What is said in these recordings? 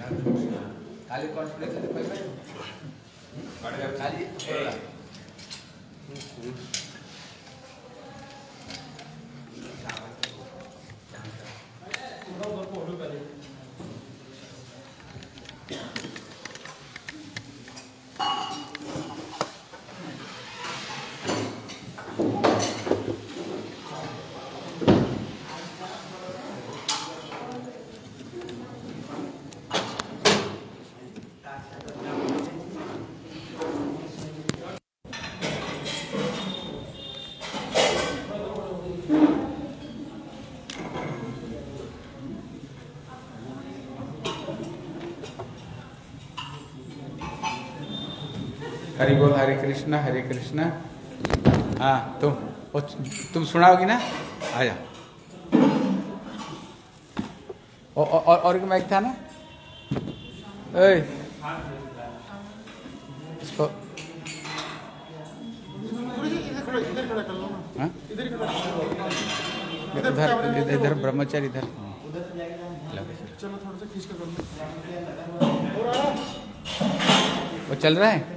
खाली कॉन्फिडेंस खाली हरि बोल, हरे कृष्णा हरे कृष्णा। हाँ तुम सुनाओगी ना, आ जा। और माइक था ना, इसको इधर ब्रह्मचारी इधर। चलो थोड़ा सा खींच कर वो चल रहा है।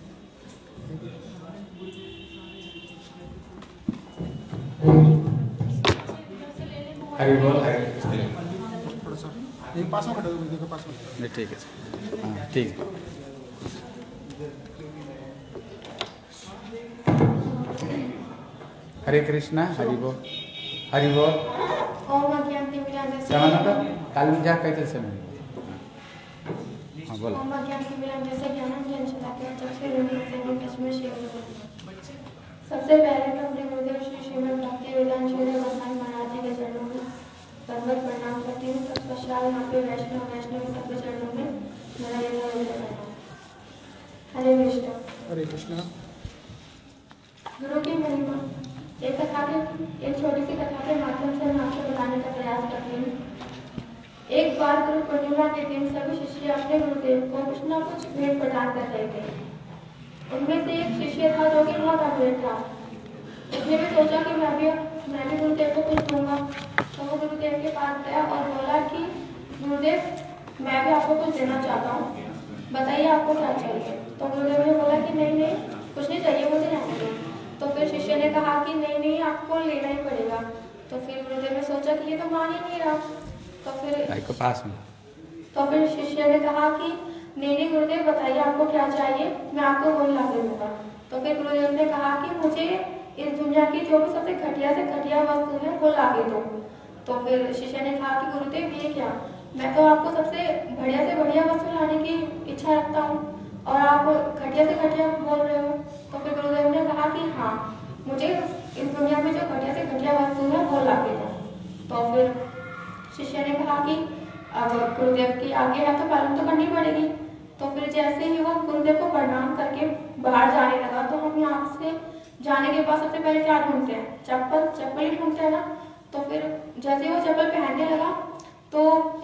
हरि बोल, हरे थोड़ा सा पास में खड़ा दो, पास में। नहीं ठीक है, हाँ ठीक है। हरे कृष्णा हरि बोल, हरि बोल। काल में जा कहते समय। हाँ बोलो। सबसे पहले मैं अपने गुरुदेव श्री श्रीमद भक्तिवेदांत गोस्वामी महाराज जी के चरणों में दंडवत प्रणाम करती हूँ। तत्पश्चात यहाँ पे वैष्णव सबके चरणों में मेरा हरे कृष्णा। हरे कृष्णा। गुरु की महिमा एक छोटी सी कथा के माध्यम से मैं आपको बताने का प्रयास करती हूँ। एक बार गुरु पूर्णिमा के दिन सभी शिष्य अपने गुरुदेव को कुछ न कुछ भेंट प्रदान कर रहे थे। उनमें से एक शिष्य था जो कि बहुत अमीर था। उसने भी सोचा कि मैं भी गुरुदेव को कुछ दूंगा। तो वो गुरुदेव के पास गया और बोला कि गुरुदेव मैं भी आपको कुछ देना चाहता हूँ, बताइए आपको क्या चाहिए। तो गुरुदेव ने बोला कि नहीं कुछ नहीं चाहिए, मुझे रहने दो। तो फिर शिष्य ने कहा कि नहीं आपको लेना ही पड़ेगा। तो फिर गुरुदेव ने सोचा कि ये तो मान ही नहीं रहा। तो फिर शिष्य ने कहा कि नहीं गुरुदेव बताइए आपको क्या चाहिए, मैं आपको वही ला के दूंगा। तो फिर गुरुदेव ने कहा कि मुझे इस दुनिया की जो भी सबसे घटिया से घटिया वस्तु है वो ला के दो। तो फिर शिष्य ने कहा कि गुरुदेव ये क्या, मैं तो आपको सबसे बढ़िया से बढ़िया वस्तु लाने की इच्छा रखता हूँ और आप घटिया से घटिया बोल रहे हो। तो फिर गुरुदेव ने कहा कि हाँ मुझे इस दुनिया में जो घटिया से घटिया वस्तु है वो ला के दो। तो फिर शिष्य ने कहा कि अब गुरुदेव की आगे है तो पालन तो करनी पड़ेगी। तो फिर जैसे ही वो गुरुदेव को प्रणाम करके बाहर जाने लगा, तो हम यहाँ से जाने के बाद सबसे पहले क्या ढूंढते हैं, चप्पल ही ढूंढते हैं ना। तो फिर जैसे ही वो चप्पल पहनने लगा तो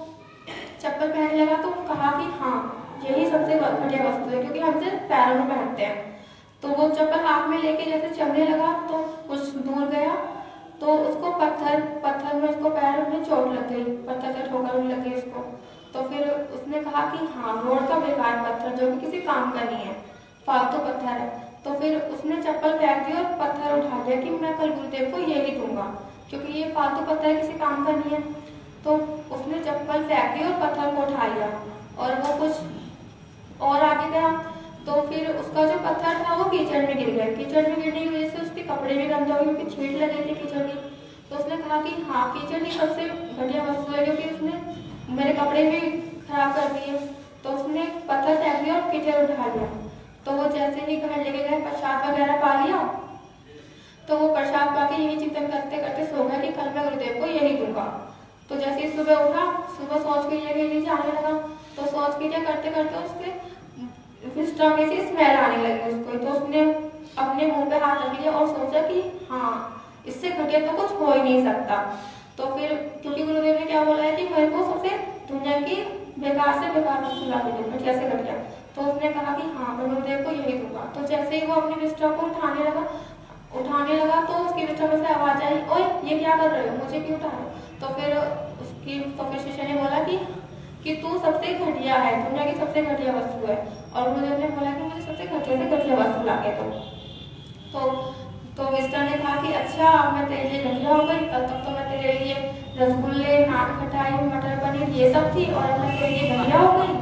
कहा कि हाँ यही सबसे बढ़िया वस्तु है, क्योंकि हम सिर्फ पैरों में पहनते हैं। तो वो चप्पल हाथ में लेके जैसे चलने लगा तो कुछ दूर गया तो उसको पत्थर में उसको पैर में चोट लग गई, पत्थर से ठोकर लग गई उसको। तो फिर उसने कहा कि हाँ रोड का बेकार पत्थर जो कि किसी काम का नहीं है, फालतू पत्थर है। तो फिर उसने चप्पल फेंक दी और पत्थर उठा लिया कि मैं कल गुरुदेव को यही दूंगा, क्योंकि ये फालतू पत्थर किसी काम का नहीं है। तो उसने चप्पल फेंक दी और पत्थर को उठा लिया और वो कुछ और आगे गया। तो फिर उसका जो पत्थर था वो कीचड़ में गिर गया। कीचड़ में गिरने की वजह से उसके कपड़े भी गंदे हो गए, क्योंकि छींट लगी थी कीचड़ की। तो उसने कहा कि हाँ कीचड़ ही सबसे घटिया वस्तु है, क्योंकि उसने मेरे कपड़े भी खराब कर दिए। तो उसने पत्थर फेंक दिया और कीचड़ उठा लिया। तो वो जैसे ही घर लेके गए, प्रसाद वगैरह पा लिया, तो वो प्रसाद पा के यही चिंतन करते करते सो गया कि कल मैं गुरुदेव को यही दूंगा। तो जैसे ही सुबह उठा, सुबह सोच के ये नीचे आने लगा। तो सोच के क्या करते करते उसके स्टमक से स्मेल आने लगी उसको। तो उसने अपने मुंह पे हाथ रख लिया और सोचा कि हाँ इससे घटिया तो कुछ हो ही नहीं सकता। तो फिर क्योंकि गुरुदेव ने क्या बोला है कि मेरे को सबसे दुनिया की बेकार से बेकार वस्तु ला दे, घटिया से घटिया। तो उसने कहा कि हाँ मैं गुरुदेव को यही दूंगा। तो जैसे ही वो अपने बिस्तर को उठाने लगा तो उसके बिस्तर में से आवाज आई, ओए ये क्या कर रहे हो, मुझे क्यों उठा रहे हो। तो फिर शिष्य ने बोला कि कि तू सबसे घटिया है, दुनिया की सबसे घटिया वस्तु है। और गुरुदेव ने बोला कि मुझे सबसे घटिया से घटिया वस्तु ला के दो। तो मिस्टर ने कहा कि अच्छा मैं तेरे लिए घटिया हो गई, तब तक तो मैं तेरे लिए रसगुल्ले, नान खटाई, मटर पनीर ये सब थी, और मैं तेरे लिए घटिया हो गई।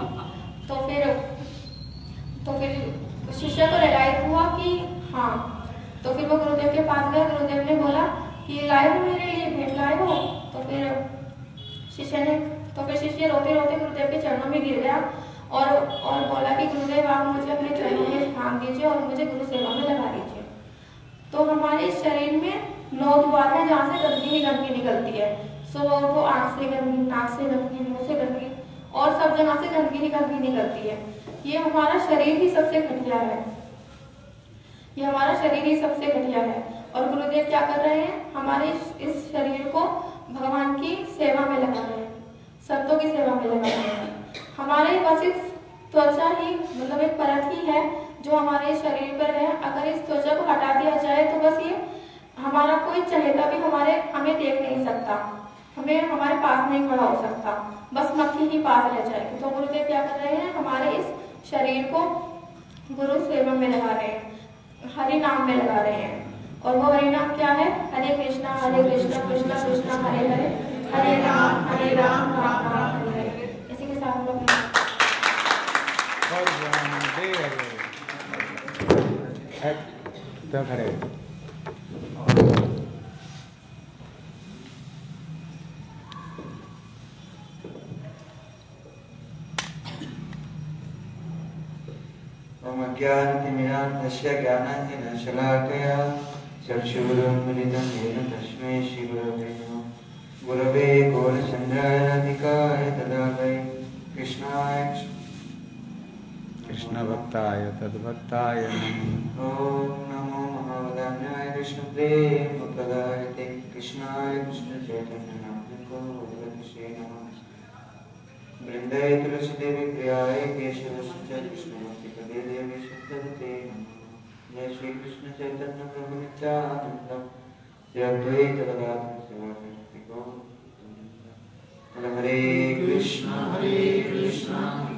तो फिर शिष्य को रियलाइज हुआ कि हाँ। तो फिर वो गुरुदेव के पास गए। गुरुदेव ने बोला कि लाए हो मेरे लिए, भेंट लाए हो। तो फिर शिष्य रोते रोते गुरुदेव के चरणों में गिर गया और बोला कि गुरुदेव आप मुझे अपने चरणों में स्थान दीजिए और मुझे गुरु सेवा में लगा दीजिए। तो हमारे शरीर में 9 द्वार है जहाँ से गंदगी ही गंदगी निकलती है। सो वो आँख से गंदगी, नाक से गंदगी, मुँह से गंदगी और सब जगह से गंदगी ही गंदगी निकलती है। ये हमारा शरीर ही सबसे घटिया है, ये हमारा शरीर ही सबसे घटिया है। और गुरुदेव क्या कर रहे हैं, हमारे इस शरीर को भगवान की सेवा में लगा रहे हैं, संतों की सेवा में लगा रहे हैं। हमारे बस इस त्वचा ही मतलब एक परत ही है जो हमारे शरीर पर है। अगर इस त्वचा को हटा दिया जाए तो बस ये हमारा कोई चहेता भी हमें देख नहीं सकता, हमारे पास नहीं खड़ा हो सकता, बस मक्खी ही पास रह जाएगी। तो गुरुदेव क्या कर रहे हैं, हमारे इस शरीर को गुरु सेवा में लगा रहे हैं, हरि नाम में लगा रहे हैं। और वो हरि नाम क्या है, हरे कृष्णा कृष्णा कृष्णा हरे हरे, हरे राम राम राम हरे हरे। इसी के साथ हम लोग ज्ञानतिमिरान्धस्य ज्ञानाञ्जनशलाकया चक्षुरुन्मिलितं येन तस्मै श्रीगुरवे नमः। गुरवे गौरचन्द्राय राधिकाय तदालये कृष्णभक्ताय तद्भक्ताय नमः। ॐ नमो महावदान्याय कृष्णप्रेमप्रदाय ते कृष्णाय कृष्णचैतन्यनामिने भगवते नमः। वृन्दाय तुलसीदेवी प्रियाय केशवस्य कृष्णभक्तिपदे देवी शुद्धवते नमः। जय श्री कृष्ण चैतन्य प्रभु नित्यानंद श्री अद्वैत गदाधर शिवासादि गौर। हरे कृष्णा कृष्ण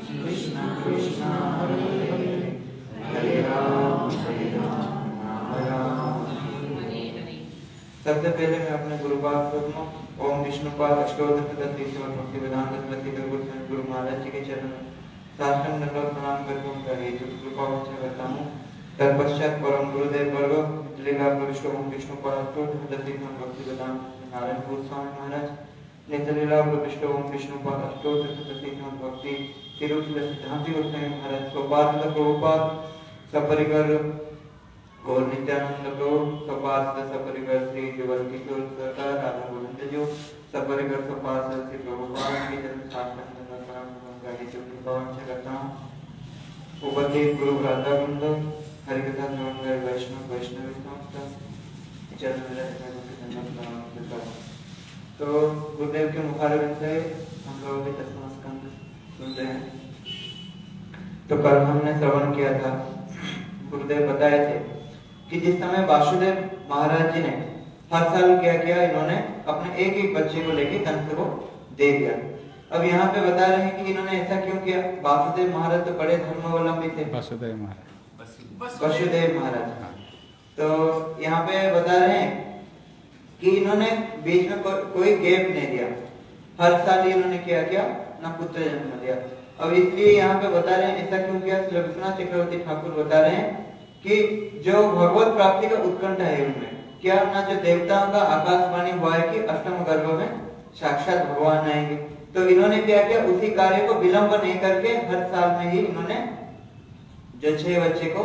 कृष्ण हरे हरे, हरे राम राम राम हरे। सबसे पहले मैं अपने गुरुपाद ओम विष्णुपाद अष्टोत्तर भक्ति वेदांत गुरु महाराज जी के चरण में साष्टांग दंडवत प्रणाम करके उनका हेतु कृपा करता हूँ। तत्पश्चात परम गुरुदेव वर्ग लीला प्रविष्ट ओम विष्णुपाद भक्ति वेदांत नारायण गोस्वामी महाराज नेतलीला प्रविष्ट ओम विष्णुपाद अष्टोत्तर भक्ति तिरुपति सिद्धांति गोस्वामी महाराज स्वपार्षद प्रभुपाद सपरिकर गौर नित्यानंद प्रभु स्वपार्षद सपरिकर श्री जुगल किशोर सरकार राधा गोविंद जी सपरिकर स्वपार्षद श्री प्रभुपाद के जन्म साष्टांग दंडवत प्रणाम करता हूँ। उपस्थित गुरु राधा वृंद हरिकथा श्रवण वैष्णवी संस्था चरण में रहकर तो गुरुदेव के मुखारविंद से हम लोग भी 10वां स्कंद सुन रहे हैं। तो कल हमने श्रवण किया था, गुरुदेव बताए थे कि जिस समय वासुदेव महाराज जी ने हर साल क्या किया, इन्होंने अपने एक एक बच्चे को लेके कंस को दे दिया। अब यहाँ पे बता रहे हैं कि इन्होंने ऐसा क्यों किया। वासुदेव महाराज तो बड़े धर्मावलंबी थे, वसुदेव महाराज। तो यहाँ पे बता रहे हैं कि इन्होंने बीच में कोई गैप नहीं दिया, हर साल इन्होंने क्या किया ना पुत्र जन्म दिया। अब इसलिए यहाँ पे बता रहे हैं ऐसा क्यों किया। विश्वनाथ चक्रवर्ती ठाकुर बता रहे हैं कि जो भगवत प्राप्ति का उत्कंठा है उनमें क्या ना, जो देवताओं का आकाशवाणी हुआ है कि अष्टम गर्भ में साक्षात भगवान आएंगे, तो इन्होंने क्या किया, उसी कार्य को विलंब नहीं करके हर साल में ही इन्होंने जो 6 बच्चे को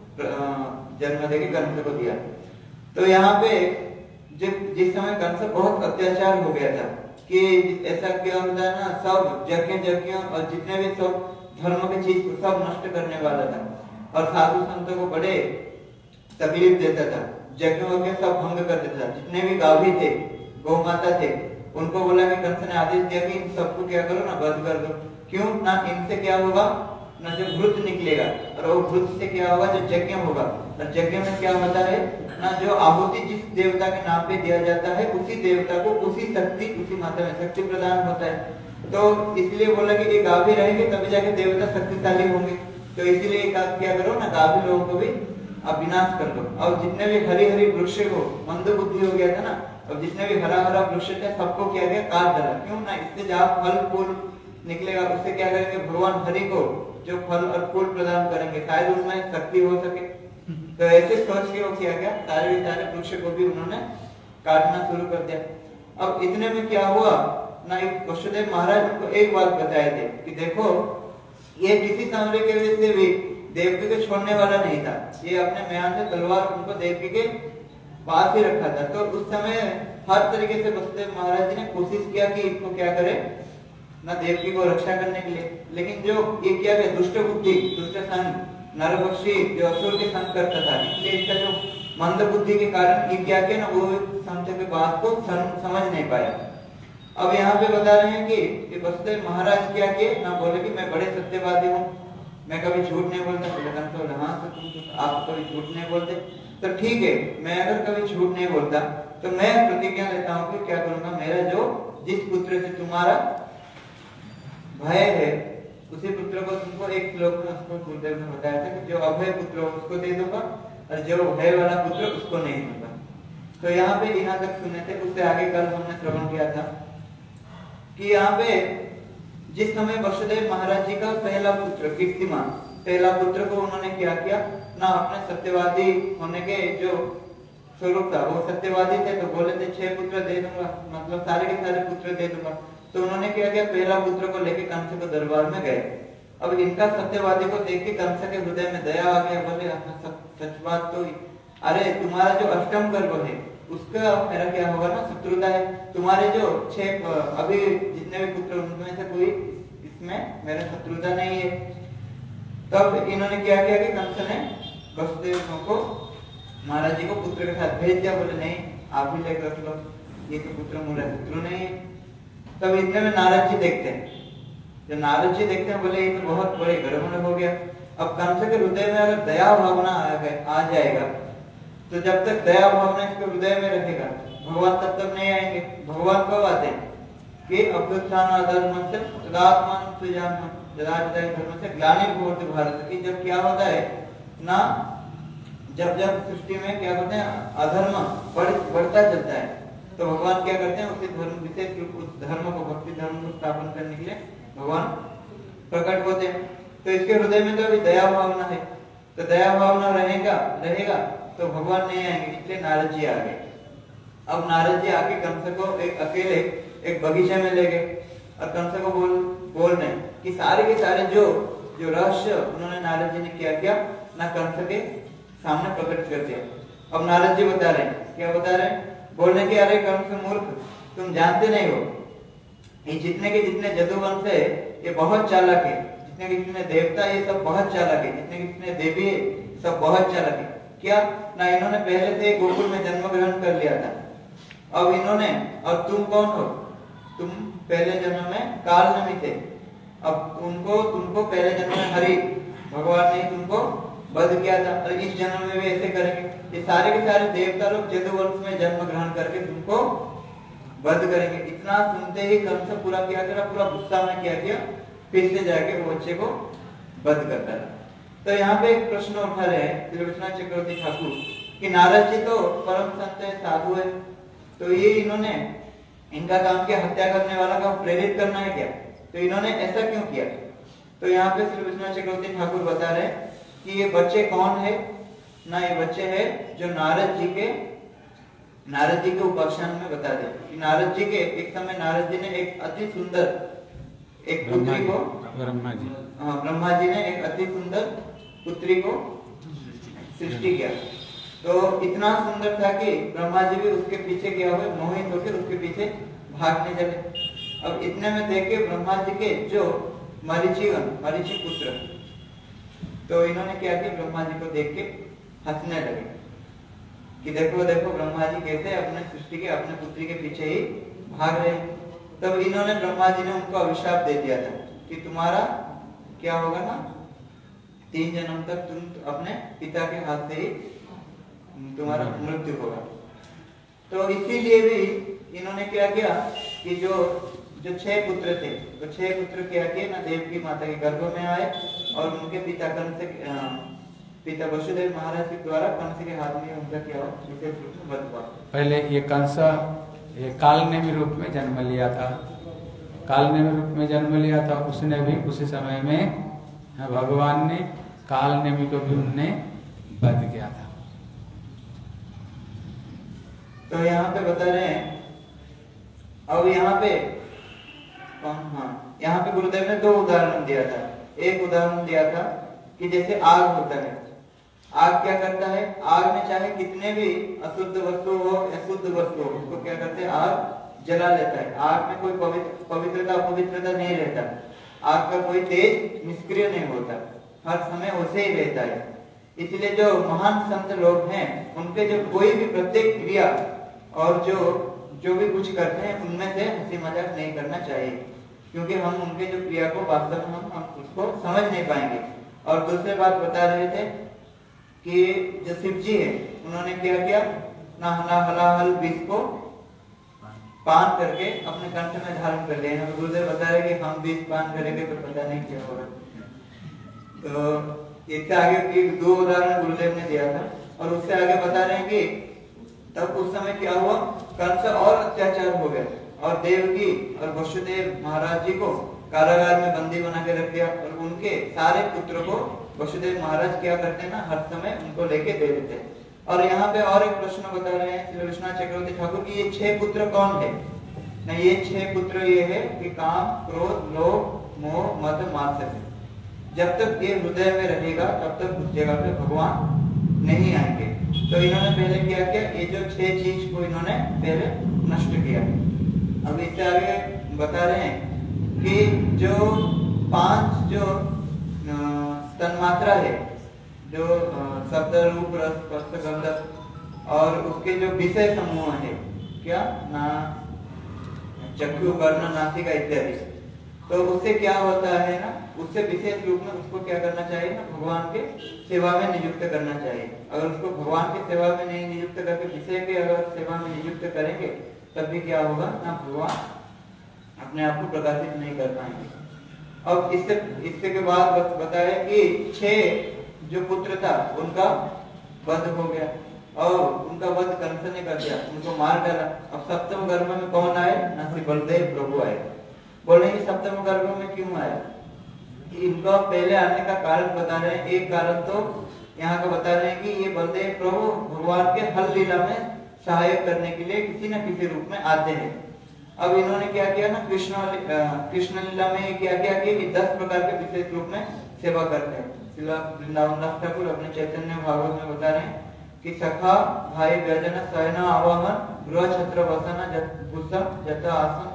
जन्म देके कंस को दिया। तो यहाँ पे जिस समय कंस बहुत अत्याचार हो गया था कि ऐसा क्या होता है ना, सब यज्ञ और जितने भी सब धर्म के चीज सब नष्ट करने वाला था और साधु संतों को बड़े तकलीफ देता था, यज्ञ सब भंग कर देता था। जितने भी गाभी थे, गौ माता थे, उनको बोला कि कंस ने आदेश दिया कि इन सबको क्या करो ना, वध कर दो। क्यों ना, इनसे क्या होगा ना, जो घृत निकलेगा और वो घृत से क्या होगा, जो यज्ञ होगा। और यज्ञ में क्या होता है ना, जो आहुति जिस देवता के नाम पे दिया जाता है उसी देवता को उसी शक्ति, उसी मात्रा में शक्ति प्रदान होता है। तो इसलिए बोला कि ये गाभी रहेंगे तभी जाके देवता शक्तिशाली होंगे। तो इसीलिए क्या करो ना, गाभी लोगों को भी आप विनाश कर दो। और जितने भी हरी हरी वृक्ष हो, मंद बुद्धि हो गया था ना, और जितने भी हरा हरा वृक्ष थे सबको क्या गया, काट डाला। क्यों ना, इससे जहाँ फल फूल निकलेगा उससे क्या करेंगे, भगवान हरि को जो फल और फूल प्रदान करेंगे, शायद उनमें शक्ति हो सके। तो ऐसे सोच के वो किया गया, सारे वृक्ष को भी उन्होंने काटना शुरू कर दिया। अब इतने में क्या हुआ ना, वसुदेव महाराज उनको एक बात बताए थे कि देखो ये किसी समय के वजह से भी देवकी को छोड़ने वाला नहीं था, ये अपने म्यान से तलवार उनको देवकी के पास ही रखा था। तो उस समय हर तरीके से वसुदेव महाराज जी ने कोशिश किया कि इनको क्या करे ना, देवकी को रक्षा करने के लिए। लेकिन जो ये क्या है, दुष्ट बुद्धि, दुष्ट संग, नरभक्षी जो असुर के संग करता था, इसलिए इसका जो मंद बुद्धि के कारण ये क्या किया ना, वो समझ के बात को समझ नहीं पाया। अब यहाँ पे बता रहे हैं कि वसुदेव महाराज क्या किए ना, बोले कि मैं बड़े सत्यवादी हूँ, मैं कभी झूठ नहीं बोलता। तो हाँ, तो तुम आप कभी झूठ नहीं बोलते, तो ठीक है, मैं अगर कभी झूठ नहीं बोलता तो मैं प्रतिज्ञा लेता हूँ कि क्या करूंगा, मेरा जो जिस पुत्र से तुम्हारा भय है उसी पुत्र को तुमको एक श्लोक में उसको गुरुदेव ने बताया था कि जो अभय पुत्र हो उसको दे दूंगा और जो भय वाला पुत्र उसको नहीं दूंगा। तो यहाँ पे यहाँ तक सुने थे, उससे आगे कल हमने श्रवण किया था कि यहाँ पे जिस समय वसुदेव महाराज जी का पहला पुत्र कीर्तिमान, पहला पुत्र को उन्होंने क्या किया ना, अपने सत्यवादी होने के जो स्वरूप था, वो सत्यवादी थे, तो बोले थे 6 पुत्र दे दूंगा, मतलब सारे के सारे पुत्र दे दूंगा। तो उन्होंने क्या किया, पहला पुत्र को लेके कंस के दरबार में गए। अब इनका सत्यवादी को देख के कंस के हृदय में दया आ गया, बोले सच बात तो, अरे तुम्हारा जो अष्टम गर्भ है उसका मेरा क्या होगा ना, शत्रुता है। तुम्हारे जो 6 अभी जितने भी पुत्र उनमें से कोई इसमें मेरा शत्रुता नहीं है। तब इन्होंने क्या किया कि कंस ने वसुदेव को महाराज जी को पुत्र के साथ भेज दिया, बोले नहीं आप ही लेकर रख लो, ये तो पुत्र मेरा शत्रु नहीं है। तब इतने में नारद जी देखते हैं, जब नारद जी देखते हैं बोले ये तो बहुत बड़े गड़बड़ हो गया। अब कंस के हृदय में अगर दया भावना आ जाएगा तो जब तक दया भावना इसके हृदय में रहेगा भगवान तब तक नहीं आएंगे। भगवान कब आते हैं कि अभ्युत्थान अधर्म से तदात्मान सुजान जदा धर्म से ग्लानिर्भवति भारत की, जब क्या होता है ना, जब सृष्टि में क्या होते हैं अधर्म बढ़ता चलता है, तो भगवान क्या करते हैं उसी धर्म, विशेष रूप उस धर्म को, भक्ति धर्म को स्थापन करने के लिए भगवान प्रकट होते हैं। तो इसके हृदय में तो अभी दया भावना है, तो दया भावना रहेगा तो भगवान नहीं आएंगे, इसलिए नारद जी आ गए। अब नारद जी आके कंस को एक अकेले एक बगीचे में ले गए और कंस को बोल रहे कि सारे के सारे जो रहस्य उन्होंने नारद जी ने क्या ना कंस के सामने प्रकट कर दिया। अब नारद जी बता रहे हैं, क्या बता रहे हैं, बोलने के अरे कंस मूर्ख, तुम जानते नहीं हो ये जितने के जितने जदुवंश है ये बहुत चालाक है, जितने के जितने देवता ये सब बहुत चालाक है, जितने के जितने देवी है सब बहुत चालाक है। क्या ना, इन्होंने पहले से गोकुल में जन्म ग्रहण कर लिया था। अब इन्होंने, और तुम कौन हो, तुम पहले जन्म में काल नमी थे, अब तुमको पहले जन्म में हरि भगवान ने तुमको वध किया था और इस जन्म में भी ऐसे करेंगे। ये सारे के सारे देवता लोग जदुवंश में जन्म ग्रहण करके तुमको वध करेंगे। इतना सुनते ही कंस पूरा क्या करा, पूरा गुस्सा में क्या किया, फिर से जाके वो बच्चे को वध करता है। तो यहाँ पे एक प्रश्न उठा रहे हैं श्री विश्वनाथ चक्रवर्ती ठाकुर कि नारद जी तो परम संत है, साधु है, तो ये इन्होंने इनका काम क्या, हत्या करने वाला का प्रेरित करना है क्या, तो इन्होंने ऐसा क्यों किया। तो यहाँ पे श्री विश्वनाथ चक्रवर्ती ठाकुर बता रहे हैं कि ये बच्चे कौन है ना, ये बच्चे है जो नारद जी के उपाख्यान में बता दे कि नारद जी के एक समय नारद जी ने एक अति सुंदर एक पुत्री को, ब्रह्मा जी ने एक अति सुंदर पुत्री को सृष्टि किया। तो इतना सुंदर था कि ब्रह्मा जी भी उसके पीछे गया हुए मोहित होकर उसके पीछे भागने लगे। अब इतने में देखे ब्रह्मा जी के जो मरीचि पुत्र, तो इन्होंने क्या किया, ब्रह्मा जी को देख के हंसने लगे कि देखो देखो ब्रह्मा जी कैसे अपने सृष्टि के अपने पुत्री के पीछे ही भाग रहे हैं। तब इन्होंने ब्रह्मा जी ने उनको अभिशाप दे दिया था कि तुम्हारा क्या होगा ना, 3 जन्म तक तुम अपने पिता के हाथ से ही तुम्हारा मृत्यु होगा। तो इसीलिए भी इन्होंने क्या किया कि जो जो 6 पुत्र थे, तो 6 पुत्र क्या किए ना, देवकी माता के गर्भ में आए और उनके पिता पिता वसुदेव महाराज के द्वारा कंस के हाथ में उनका क्या हुआ, विशेष रूप में वध हुआ। पहले ये कंस ये कालनेमी रूप में जन्म लिया था, कालनेमी रूप में जन्म लिया था। उसने भी उसी समय में भगवान ने कालनेमी को भी उनने वध किया था। तो यहाँ पे बता रहे हैं, अब यहाँ पे यहाँ पे गुरुदेव ने 2 उदाहरण दिया था। एक उदाहरण दिया था कि जैसे आग होता है, आग क्या करता है, आग में चाहे कितने भी अशुद्ध वस्तु हो या शुद्ध वस्तु हो, उसको क्या करते हैं, आग जला लेता है। आग में कोई पवित्रता अपवित्रता नहीं रहता, आग का कोई तेज निष्क्रिय नहीं होता, हर समय वैसे ही रहता है। इसलिए जो महान संत लोग हैं, उनके जो कोई भी प्रत्येक क्रिया और जो भी कुछ करते हैं, उनमें से हंसी मजाक नहीं करना चाहिए, क्योंकि हम उनके जो क्रिया को वास्तव में हम उसको समझ नहीं पाएंगे। और दूसरी बात बता रहे थे कि जो शिव जी है, उन्होंने क्या किया ना, हलाहल विष को पान करके अपने कंठ में धारण कर लिया। गुरुदेव बता रहे कि हम विष पान करेंगे तो पता नहीं क्या होगा। तो इससे आगे की 2 उदाहरण गुरुदेव ने दिया था, और उससे आगे बता रहे हैं कि तब उस समय क्या हुआ, कंस और अत्याचार हो गया और देवकी और वसुदेव महाराज जी को कारागार में बंदी बना के रख दिया। और उनके सारे पुत्रों को वसुदेव महाराज क्या करते हैं ना, हर समय उनको लेके दे देते हैं। और यहाँ पे और एक प्रश्न बता रहे हैं श्री विश्वनाथ चक्रवर्ती ठाकुर की, ये 6 पुत्र कौन है ना, ये 6 पुत्र ये है कि काम, क्रोध, लोभ, मोह, मद, मात्सर्य। जब तक ये हृदय में रहेगा तब तक उस जगह पे भगवान नहीं आएंगे। तो इन्होंने पहले क्या किया, ये जो 6 चीज को इन्होंने पहले नष्ट किया। अब इससे आगे बता रहे हैं कि जो 5 जो तन्मात्रा है, जो शब्द, रूप, रस, स्पर्श, गंध और उसके जो विषय समूह है, क्या ना, चक्षु, कर्ण, नासिका इत्यादि, तो उससे क्या होता है ना, उससे विशेष रूप में उसको क्या करना चाहिए ना, भगवान के सेवा में नियुक्त करना चाहिए। अगर उसको भगवान की सेवा में नहीं नियुक्त करके विषय के अगर सेवा में नियुक्त करेंगे, तब भी क्या होगा ना, भगवान अपने आप को प्रकाशित नहीं कर पाएंगे। अब इससे के बाद बताया कि 6 जो पुत्र था उनका वध हो गया और उनका वध कंस ने कर दिया, उनको मार डाला। अब 7वें गर्भ में कौन आए ना, श्री बलदेव प्रभु आए। बोले कि 7वें गर्भ में क्यों आया, इनका पहले आने का कारण बता रहे हैं। एक कारण तो यहाँ का बता रहे हैं कि ये बलदेव प्रभु भगवान के हल लीला में सहायक करने के लिए किसी न किसी रूप में आते हैं। अब इन्होंने क्या किया ना, कृष्ण लीला में क्या किया कि 10 प्रकार के विशेष रूप में सेवा करते हैं। वृंदावन दास ठाकुर अपने चैतन्य भागवत में बता रहे हैं कि सखा, भाई, व्यजन, शयन, आवाहन, गृह, छत्र, वसन, भूषण, जत आसन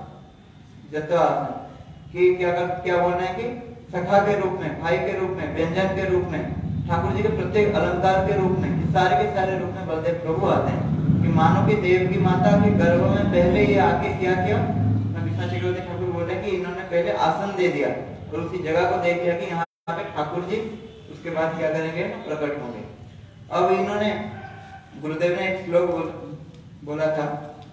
कि क्या बोलना है कि सखा के रूप में, भाई के रूप में, व्यंजन के रूप में, ठाकुर जी के प्रत्येक अलंकार के रूप में, सारे के सारे रूप में बलदेव प्रभु आते हैं। कि मानो कि देव की माता के गर्भ में पहले ये आके क्या किया, विश्वनाथ चक्रवर्ती ठाकुर बोलते हैं कि इन्होंने पहले आसन दे दिया और उसी जगह को देख लिया कि यहाँ पे ठाकुर जी उसके बाद क्या करेंगे, प्रकट होंगे। अब इन्होंने, गुरुदेव ने एक श्लोक बोला था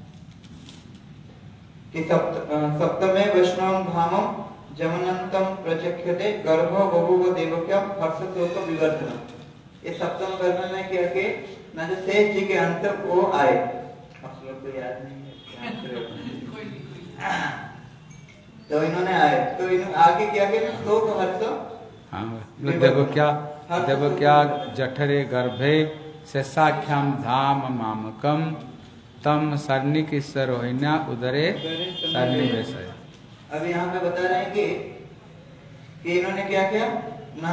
कि सप्तमे वैष्णव धामम जमनंतम प्रचख्यते गर्भो बभूव देवक्यम हर्ष शोक विवर्धनम। ये 7वें गर्भ में क्या के ना, जो शेष जी के अंत वो आए, अब श्लोक तो याद नहीं है तो इन्होंने आए, तो इन्होंने आगे क्या किया, शोक हर्ष, देखो क्या जठरे गर्भे शेषाख्याम धाम मामकम तम सरनिक सरोहिण्या उदरे सरनिवेश। अब यहाँ पे बता रहे हैं कि इन्होंने क्या किया ना,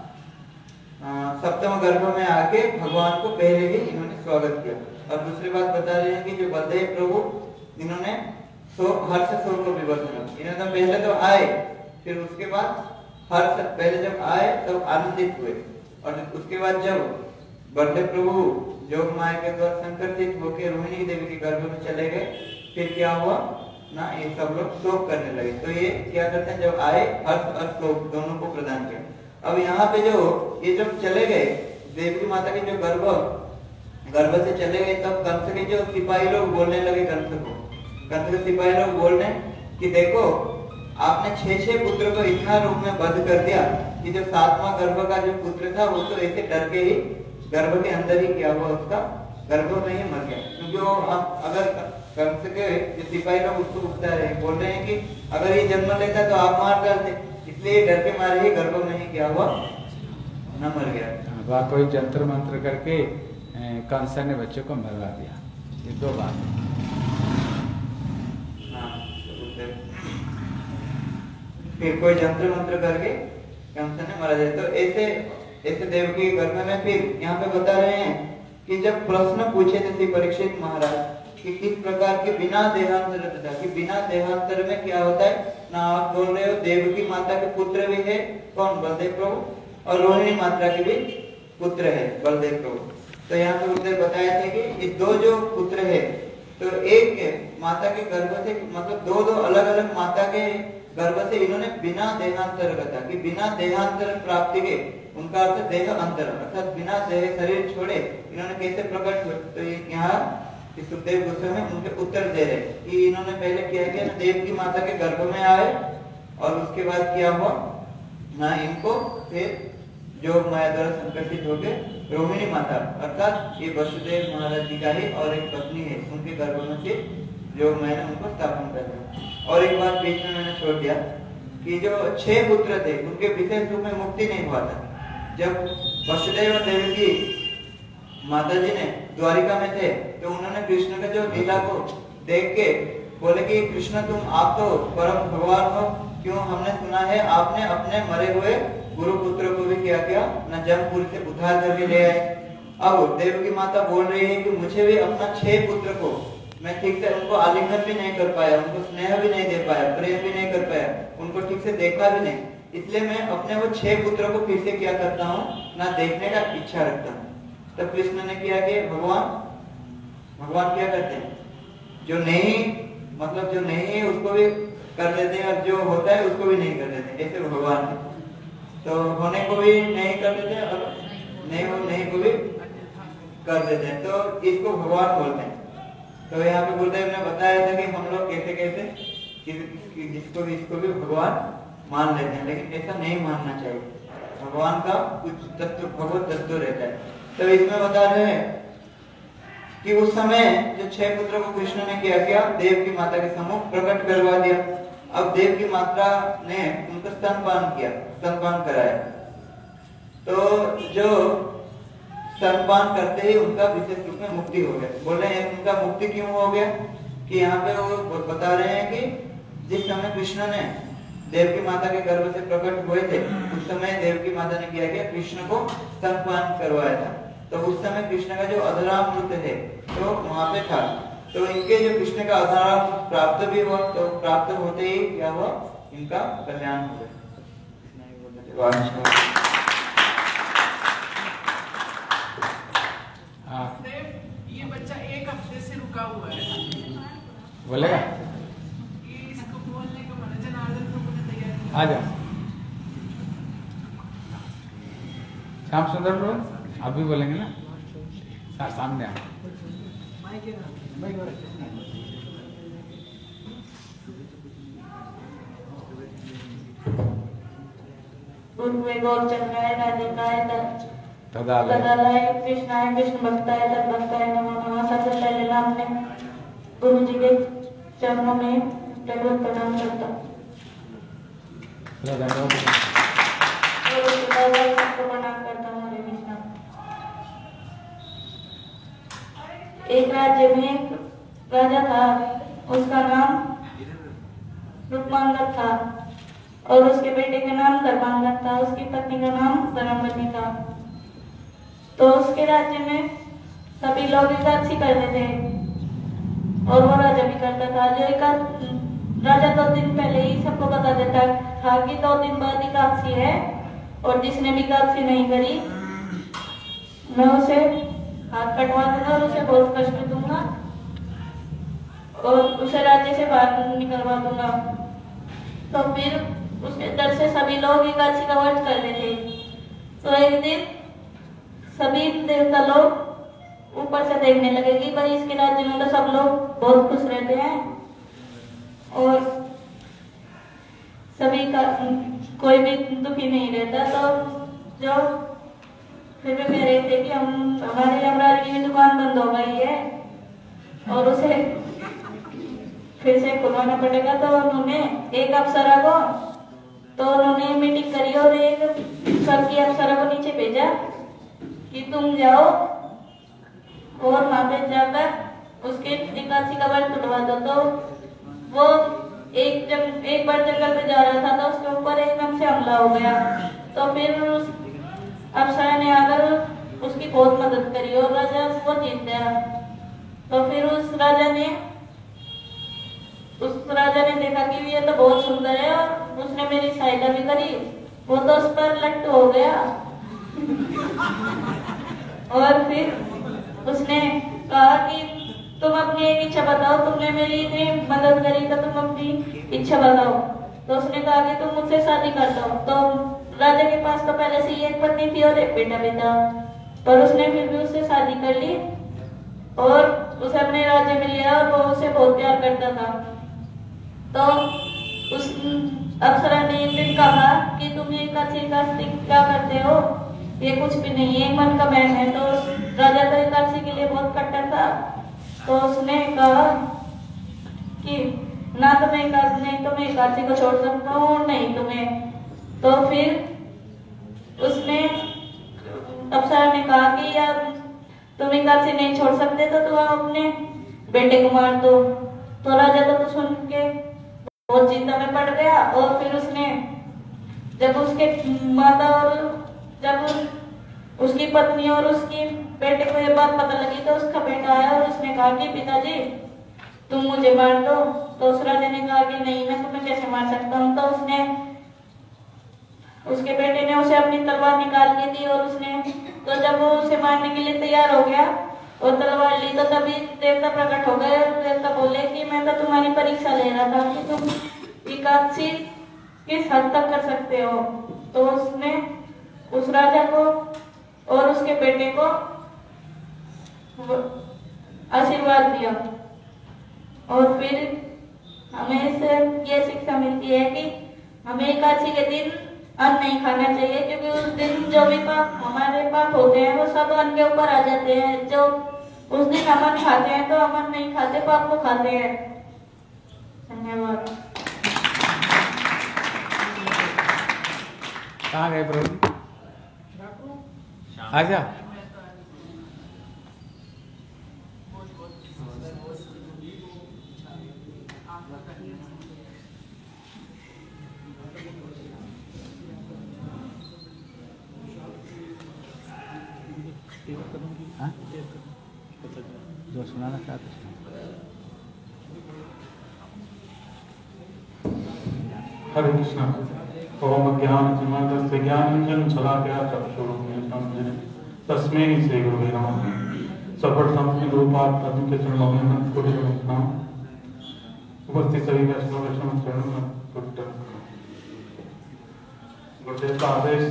7वें गर्भ में आके भगवान को पहले ही इन्होंने स्वागत किया। और दूसरी बात बता रहे हैं कि जो बलदेव प्रभु इन्होंने हर्ष शोक को विवर्धन, इन्होंने तो पहले तो आए, फिर उसके बाद हर्ष, पहले जब आए तब आनंदित हुए और उसके बाद जब बलदेव प्रभु जोग माया के द्वारा संकर्षित होकर रोहिणी देवी के गर्भ में चले गए, फिर क्या हुआ ना, ये सब लोग शोक करने लगे। तो ये क्या करते हैं, जब आए हर्ष और शोक दोनों को प्रदान किया। अब यहाँ पे जो ये जब चले गए देवी माता के जो गर्भ से चले गए, तब कंस के जो सिपाही लोग बोलने लगे, कंस के सिपाही लोग बोलने कि देखो आपने 6 पुत्र को इतना रूप में वध कर दिया कि जो 7वां गर्भ का जो पुत्र था वो तो ऐसे डर के ही गर्भ के अंदर ही क्या हुआ, उसका गर्भ में ही मर गया। क्योंकि वो अगर कम से कम सिपाही लोग उसको उठा रहे बोल रहे हैं कि अगर ये जन्म लेता तो आप मार डालते, इसलिए डर के मारे ही गर्भ में ही क्या हुआ, न मर गया। वह कोई जंतर मंत्र करके कंस ने बच्चे को मरवा दिया। ये 2 बात है। फिर कोई जंतर मंत्र करके कंस ने मारा जाए। तो ऐसे देव की गर्भ में फिर यहाँ पे बता रहे हैं कि जब प्रश्न पूछे थे परीक्षित महाराज कि किस प्रकार के बिना देहांतर था, कि बिना देहांतर में क्या होता है ना, आप बोल रहे हो देव की माता के पुत्र भी है कौन, बलदेव प्रभु, और रोहिणी माता के भी पुत्र है बलदेव प्रभु। तो यहाँ पे उधर बताया था कि ये 2 जो पुत्र है तो एक माता के गर्भ से, मतलब 2 अलग अलग माता के गर्भ से इन्होंने बिना देहांतर का, कि बिना देहांतर प्राप्ति के, उनका अर्थ देह अंतर, अर्थात बिना देह शरीर छोड़े इन्होंने कैसे प्रकट हुए। तो यहाँ सुखदेव गोस्वामी उनके उत्तर दे रहे कि इन्होंने पहले क्या किया ना, देव की माता के गर्भ में आए और उसके बाद क्या हुआ ना, इनको फिर जो माया द्वारा संकर्षित हो गए रोहिणी माता, अर्थात ये वसुदेव महाराज जी का ही और एक पत्नी है, उनके गर्भ में से जो मैंने उनको स्थापन कर दिया। और एक बात बीच में मैंने छोड़ दिया कि जो 6 पुत्र थे उनके विशेष रूप में मुक्ति नहीं हुआ था। जब वसुदेव और देवकी माता जी ने द्वारिका में थे तो उन्होंने कृष्ण का जो लीला को देख के बोले कि कृष्ण आप तो परम भगवान हो, क्यों हमने सुना है आपने अपने मरे हुए गुरु पुत्र को भी क्या किया न जमपुर से उद्धार करके ले आए। अब देव की माता बोल रही है कि मुझे भी अपना 6 पुत्र को मैं ठीक से उनको आलिंगन भी नहीं कर पाया, उनको स्नेह भी नहीं दे पाया, प्रेम भी नहीं कर पाया, उनको ठीक से देखा भी नहीं, इसलिए मैं अपने वो 6 पुत्रों को फिर से क्या करता हूँ ना, देखने का इच्छा रखता हूँ। तब कृष्ण ने किया कि भगवान क्या करते हैं, जो नहीं मतलब जो नहीं है उसको भी कर देते हैं और जो होता है उसको भी नहीं कर देते, ऐसे भगवान है। तो होने को भी नहीं कर देते और नहीं को भी कर देते हैं, तो इसको भगवान बोलते हैं। तो यहाँ पे गुरुदेव ने बताया था कि हम लोग कैसे जिसको भी इसको भी भगवान मान लेते हैं, लेकिन ऐसा नहीं मानना चाहिए। भगवान का कुछ तत्व, भगवत तत्व रहता है। तो इसमें बता रहे हैं कि उस समय जो 6 पुत्रों को कृष्ण ने क्या किया, देव की माता के सम्मुख प्रकट करवा दिया। अब देव की माता ने उनको स्तनपान कराया। तो जो स्तनपान करते ही उनका विशेष रूप में मुक्ति हो गया। बोल रहे हैं उनका मुक्ति क्यों हो गया, कि यहाँ पे वो बता रहे हैं कि जिस समय कृष्ण ने देव की माता के गर्भ से प्रकट हुए थे उस समय देव की माता ने क्या किया, कृष्ण को स्तनपान करवाया था। तो उस समय कृष्ण का जो अधरामृत है तो वहां पे था। तो इनके जो कृष्ण का अधराम प्राप्त भी हुआ, तो प्राप्त होते ही क्या हुआ, इनका कल्याण हो गया। ये बच्चा 1 हफ्ते से रुका हुआ है, बोलेगा इसको बोलने का मन जनार्दन प्रभु ने तैयार आ जा श्याम सुंदर प्रभु, आप भी बोलेंगे ना, सामने आ। पूर्वे गौरचंद्राय राधिकाय तदालय कृष्णाय विष्णु भक्ताय तद्भक्ताय नमो नमः। सबसे पहले मैं अपने गुरु जी के चरणों में दंडवत प्रणाम करता हूँ। प्रणाम करता हूँ। हरे कृष्णा। एक राज्य में एक राजा था, उसका नाम रुक्मांगद था और उसके बेटे का नाम गर्भांगद था, उसकी पत्नी का नाम धनवती था। तो उसके राज्य में सभी लोग एकादशी करते थे और वो राजा भी करता था। जो राजा 2 दिन पहले ही सबको बता देता था कि 2 दिन बाद एकादशी है और जिसने भी एकादशी नहीं करी मैं उसे हाथ कटवा दूंगा और उसे बहुत कष्ट दूंगा और उसे राज्य से बाहर निकलवा दूंगा। तो फिर उसके डर से सभी लोग एकादशी का व्रत करते थे। तो एक दिन सभी देवता लोग ऊपर से देखने लगे कि भाई इसके राज्य में तो सब लोग बहुत खुश रहते हैं और सभी का कोई भी दुखी नहीं रहता। तो जो फिर वे कह रहे थे कि हमारे यमराज की भी दुकान बंद हो गई है और उसे फिर से खुलवाना पड़ेगा। तो उन्होंने एक अप्सरा को तो उन्होंने मीटिंग करी और एक सर की अप्सरा को नीचे भेजा कि तुम जाओ और वहां पे जाकर उसके निकासी का वर्ष तुड़वा दो। तो वो एक बार जंगल पे जा रहा था तो उसके ऊपर एकदम से हमला हो गया। तो फिर अप्सरा ने आकर उसकी बहुत मदद करी और राजा वो जीत गया। तो फिर उस राजा ने देखा कि ये तो बहुत सुंदर है और उसने मेरी सहायता भी करी। वो तो उस पर लट्टू हो गया और फिर उसने कहा कि तुम अपनी एक इच्छा बताओ, तुमने मेरी इतनी मदद करी तो तुम अपनी इच्छा बताओ। तो उसने कहा कि तुम मुझसे शादी कर दो। तो राजा के पास तो पहले से ही एक पत्नी थी और एक बेटा भी था, पर उसने फिर भी उससे शादी कर ली और उसे अपने राज्य में लिया और वो उसे बहुत प्यार करता था। तो उस अप्सरा ने एक दिन कहा कि तुम ये काशी क्या करते हो, ये कुछ भी नहीं है, मन का बहन है। तो राजा तो एकादशी के लिए बहुत कट्टर था। तो उसने कहा कि ना तुम्हें एकादशी को छोड़ सकता हूँ नहीं तुम्हें। तो फिर उसने अप्सरा ने कहा कि यार तुम एकादशी नहीं छोड़ सकते तो तुम अपने बेटे को मार दो। तो राजा तो सुन के बहुत चिंता में पड़ गया और फिर उसने जब उसके माता और जब उसकी पत्नी और उसकी बेटे को ये बात पता लगी तो उसका बेटा आया और उसने कहा कि पिताजी तुम मुझे मार दो। तो उस राजा ने कहा कि नहीं, मैं तुम्हें कैसे मार सकता हूँ। तो उसके बेटे ने उसे अपनी तलवार निकाल के दी और तो जब वो उसे मारने के लिए तैयार हो गया और तलवार ली तो तभी देवता प्रकट हो गए और देवता बोले कि मैं तो तुम्हारी परीक्षा ले रहा था कि तुम एकादशी किस हद तक कर सकते हो। तो उसने उस राजा को और उसके बेटे को आशीर्वाद दिया। और फिर हमें इससे ये शिक्षा मिलती है कि हमें एकादशी के दिन अन्न नहीं खाना चाहिए, क्योंकि उस दिन जो भी पाप हमारे पाप होते हैं वो सब अन्न के ऊपर आ जाते हैं। जो उस दिन अमन खाते हैं तो अमन नहीं खाते, पाप को खाते हैं। धन्यवाद। कहाँ गए प्रभु? आजा। जो सुनाना चाहते हरे कृष्णा। ओम अज्ञानतिमिरस्य ज्ञानाञ्जनं शलाकया चक्षुरुन्मीलितं तस्मै श्री गुरुवे नमः। सर्वप्रथम रूपात् पद्म के चरणों में नमः कोटि नमः। उपस्थित सभी वैष्णव चरणों में कोटि गुरुदेव का आदेश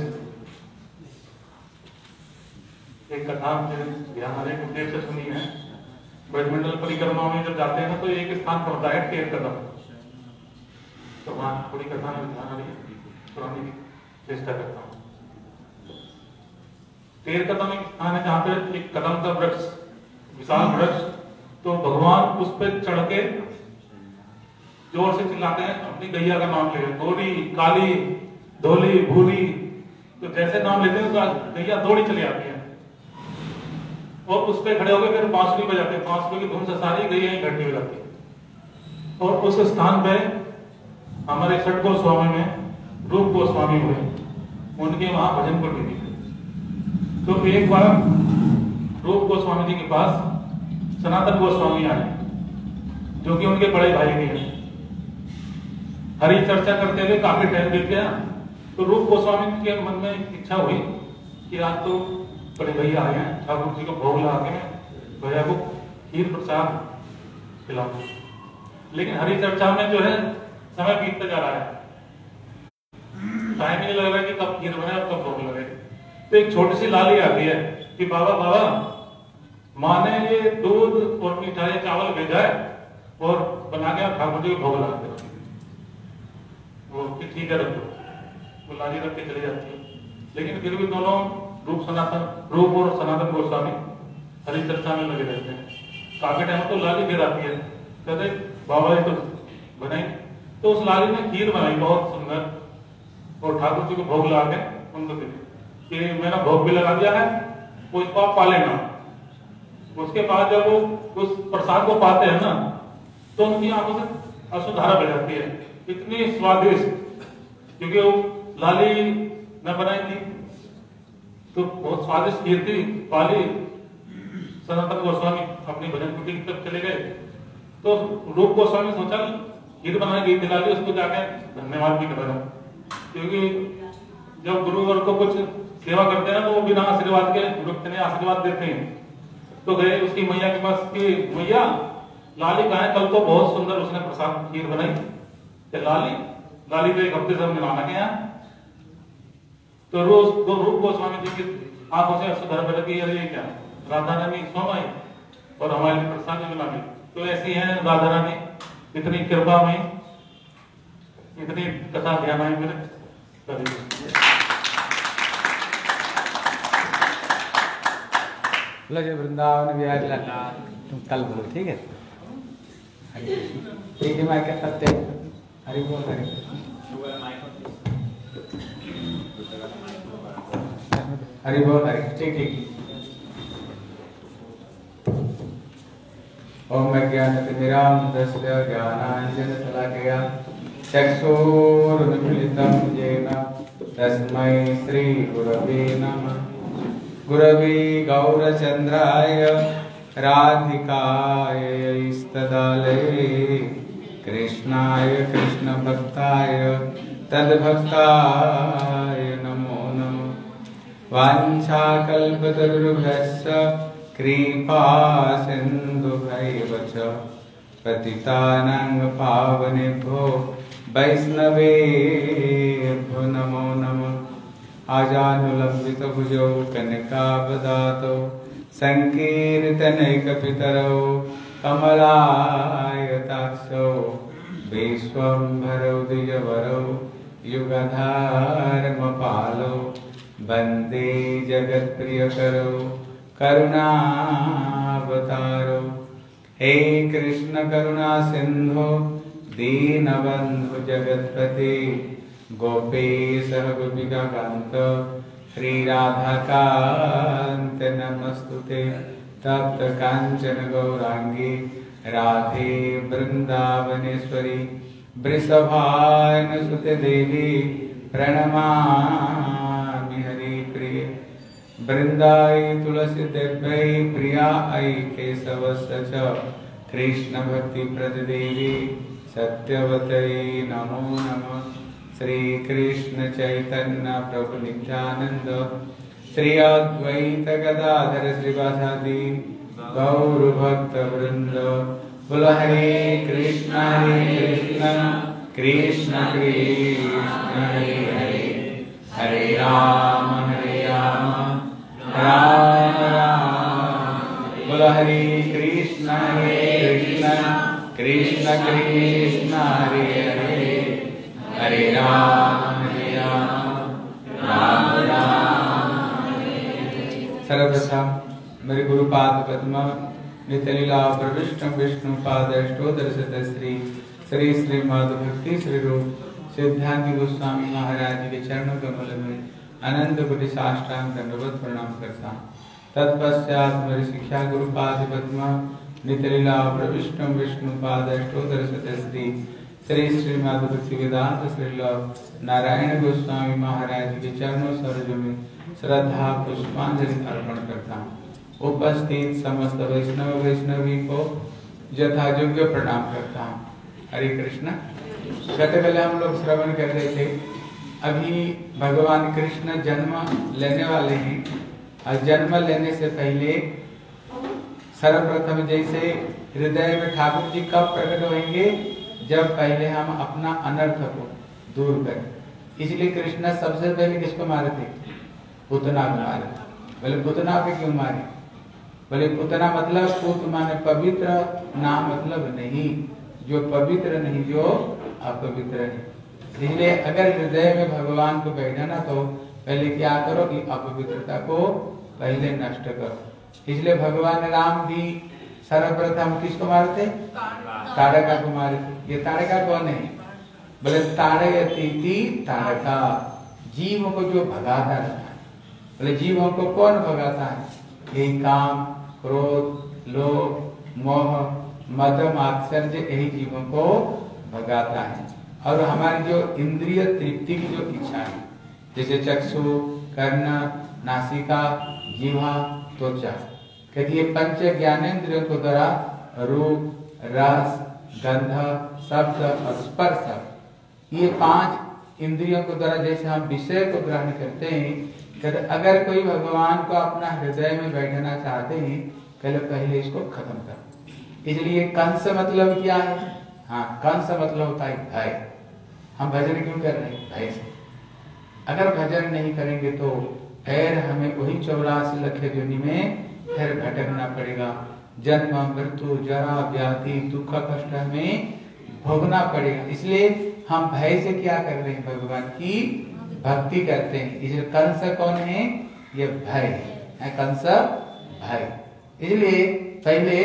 एक कथा ध्यान अनेक उद्देश्य से सुनी है। ब्रजमंडल परिक्रमा में जब जाते हैं ना तो एक स्थान पड़ता है टेर कदम, तो वहां थोड़ी कथा में ध्यान आ रही है, सुनाने की चेष्टा करता हूँ। टेर कदम एक स्थान है जहाँ पे एक कदम का वृक्ष, विशाल वृक्ष, तो भगवान उस पर चढ़ के जोर से चिल्लाते हैं, अपनी गैया का नाम ले, गोरी काली धोली भूरी, तो जैसे नाम लेते हैं तो गैया दौड़ी चली आती है और उस पे खड़े होकर फिर बांसुरी बजाते हैं। बांसुरी की धुन से सारी गैया इकट्ठी हो जाती है। और उस स्थान पे हमारे छठ गोस्वामी में रूप गोस्वामी हुए, उनके वहां भजन कुंड भी थी। तो एक बार रूप गोस्वामी जी के पास सनातन गोस्वामी आए, जो कि उनके बड़े भाई भी हैं। हरी चर्चा करते हुए काफी टाइम बीत गया, तो रूप गोस्वामी के मन में इच्छा हुई कि आज तो बड़े भैया आए हैं, ठाकुर जी को भोग लगा के भैया को खीर प्रसाद खिलाऊं। लेकिन हरी चर्चा में जो है समय बीतता जा रहा है, टाइम नहीं लग रहा है कि कब खीर बने और कब भोग लगे। तो एक छोटी सी लाली आती है कि बाबा बाबा माँ ने ये दूध और मिठाई चावल भेजा है और बना के ठाकुर जी को भोग लगा दे। वो कि ठीक है रखो, वो लाली रख के चली जाती है। लेकिन फिर भी दोनों रूप और सनातन गोस्वामी हरि चर्चा में लगे रहते हैं। काफी टाइम तो लाली फिर आती है, कहते बाबा जी तो बनाई, तो उस लाली ने खीर बनाई बहुत सुंदर, और ठाकुर जी को भोग लगा के उनको दी कि मैंने भोग भी लगा दिया है, वो इसको आप पा लेना। उसके बाद जब वो उस प्रसाद को पाते हैं ना, तो उनकी आंखों से अश्रुधारा बह जाती है, इतनी स्वादिष्ट, क्योंकि वो लाली न बनाई थी तो बहुत स्वादिष्ट खीर थी। पाली सनातन गोस्वामी अपनी भजन कुटी की तरफ चले गए, तो रूप गोस्वामी सोचा खीर बनाई गई थी लाली, उसको जाके धन्यवाद भी करा, क्योंकि जब गुरु वर्ग को कुछ सेवा करते हैं तो वो बिना आशीर्वाद के रुकते नहीं, आशीर्वाद देते हैं। तो गए उसकी मैया के पास कि मैया लाली कहा है, कल तो बहुत सुंदर उसने प्रसाद खीर बनाई, लाली तो एक हफ्ते से हमने माना गया। तो रूप गोस्वामी जी की आंखों से अश्रुधारा बह गई, अरे ये क्या, राधा रानी स्वयं आई और हमारे लिए प्रसाद में मिला। तो ऐसी है राधा रानी, इतनी कृपा में, इतनी कथा ध्यान आई मेरे। बोलो जय वृंदावन बिहारी लाल। तुम कल बोलो, ठीक है? ठीक है, मैं क्या सत्य हरि बोल हरि हरि बोल हरि, ठीक ठीक। ओम ज्ञानतिमिरान्धस्य ज्ञानाञ्जनशलाकया चक्षुरुन्मीलितं येन तस्मै श्रीगुरवे नमः। गुरवे गौरचन्द्राय राधिकाय स्तदालये कृष्णाय कृष्णभक्ताय तद्भक्ताय नमो नमः। वाञ्छाकल्पतरुभ्यश्च कृपा सिन्धुभ्यैव च पतितानां पावनेभ्यो वैष्णवेभ्यो नमो नमः। आजानुलम्बितभुजौ कनकावदातौ संकीर्तनैकपितरौ कमलायताक्षौ विश्वम्भरौ द्विजवरौ युगधर्मपालौ वन्दे जगत्प्रियकरौ करुणावतारो। हे कृष्ण करुणा सिंधु दीनबंधु जगत्पते गोपेश गोपिका कांत श्री राधा कांत नमस्तुते। तप्त कांचन गौरांगी राधे वृंदावनेश्वरी वृषभानुसुते देवी प्रणमामि हरिप्रिये। वृंदाई तुलसी देव्यै प्रियायै केशवस्य च कृष्ण भक्ति प्रद देवी सत्यवतै नमो नमः। श्री कृष्ण चैतन्य प्रभु नित्यानंद श्री अद्वैत गदाधर श्रीवासादि गौर भक्त वृंद। बोल हरे कृष्ण कृष्ण कृष्ण हरे हरे, हरे राम राम राम। बोल हरे कृष्ण कृष्ण कृष्ण हरे हरे, हरे राम राम राम। सर्वप्रथम मेरे गुरुपाद पद्म नित्यलीला प्रविष्ट विष्णु पादष्टोदर श्री श्री श्रीमद् भक्ति श्री रूप सिद्धांत गोस्वामी महाराज जी के चरणों कमल में अनंत कोटि साष्टांग दंडवत प्रणाम करता हूँ। तत्पश्चात मेरी शिक्षा गुरुपाद पद्म नित्यलीला प्रविष्ट विष्णु पादष्टोदर श्री श्री श्रीमद् भक्ति वेदांत श्रील नारायण गोस्वामी महाराज जी के चरणों सरोज में श्रद्धा पुष्पांजलि अर्पण करता हूँ। उपस्थित समस्त वैष्णव वैष्णवी को यथायोग्य प्रणाम करता हूँ। हरे कृष्ण। गत कल हम लोग श्रवण कर रहे थे, अभी भगवान कृष्ण जन्म लेने वाले हैं और जन्म लेने से पहले सर्वप्रथम जैसे हृदय में ठाकुर जी कब प्रकट होंगे, जब पहले हम अपना अनर्थ को दूर करें। इसलिए कृष्ण सबसे पहले किसको मारे थे? पूतना को मारे। बोले पूतना पे क्यों मारे? बोले पूतना मतलब पूत माने पवित्र, नाम मतलब नहीं, जो पवित्र नहीं, जो अपवित्र है। इसलिए अगर हृदय में भगवान को बैठाना तो पहले क्या करो कि अपवित्रता को पहले नष्ट करो। इसलिए भगवान राम भी सर्वप्रथम किसको मारते? ताड़का को मारते। ये ताड़का कौन है? बोले ताड़यति ताड़का, जीव को जो भगाता रहता है। बोले जीवों को कौन भगाता है? यही काम, क्रोध, लोभ, मोह, मद, मात्सर्य, यही जीवों को भगाता है। और हमारी जो इंद्रिय तृप्ति की जो इच्छा है, जैसे चक्षु, कर्ण, नासिका, जीवा, त्वचा, कहती ये पंच ज्ञानेंद्रियों को द्वारा रूप, रस, गंध, शब्द और स्पर्श, ये 5 इंद्रियों को द्वारा जैसे हम विषय को ग्रहण करते हैं, कहते अगर कोई भगवान को अपना हृदय में बैठना चाहते हैं, पहले इसको खत्म करो। इसलिए कंस मतलब क्या है? हाँ, कंस मतलब होता है भय। हम भजन क्यों कर रहे हैं? भय से। अगर भजन नहीं करेंगे तो फिर हमें वही 84 लाख योनि में फिर भटकना पड़ेगा। जन्म, मृत्यु, जरा, व्याधि, दुख, कष्ट हमें भोगना पड़ेगा। इसलिए हम भय से क्या कर रहे हैं? भगवान की भक्ति करते हैं। इसलिए कंस कौन है? ये भय है। कंस भय। इसलिए पहले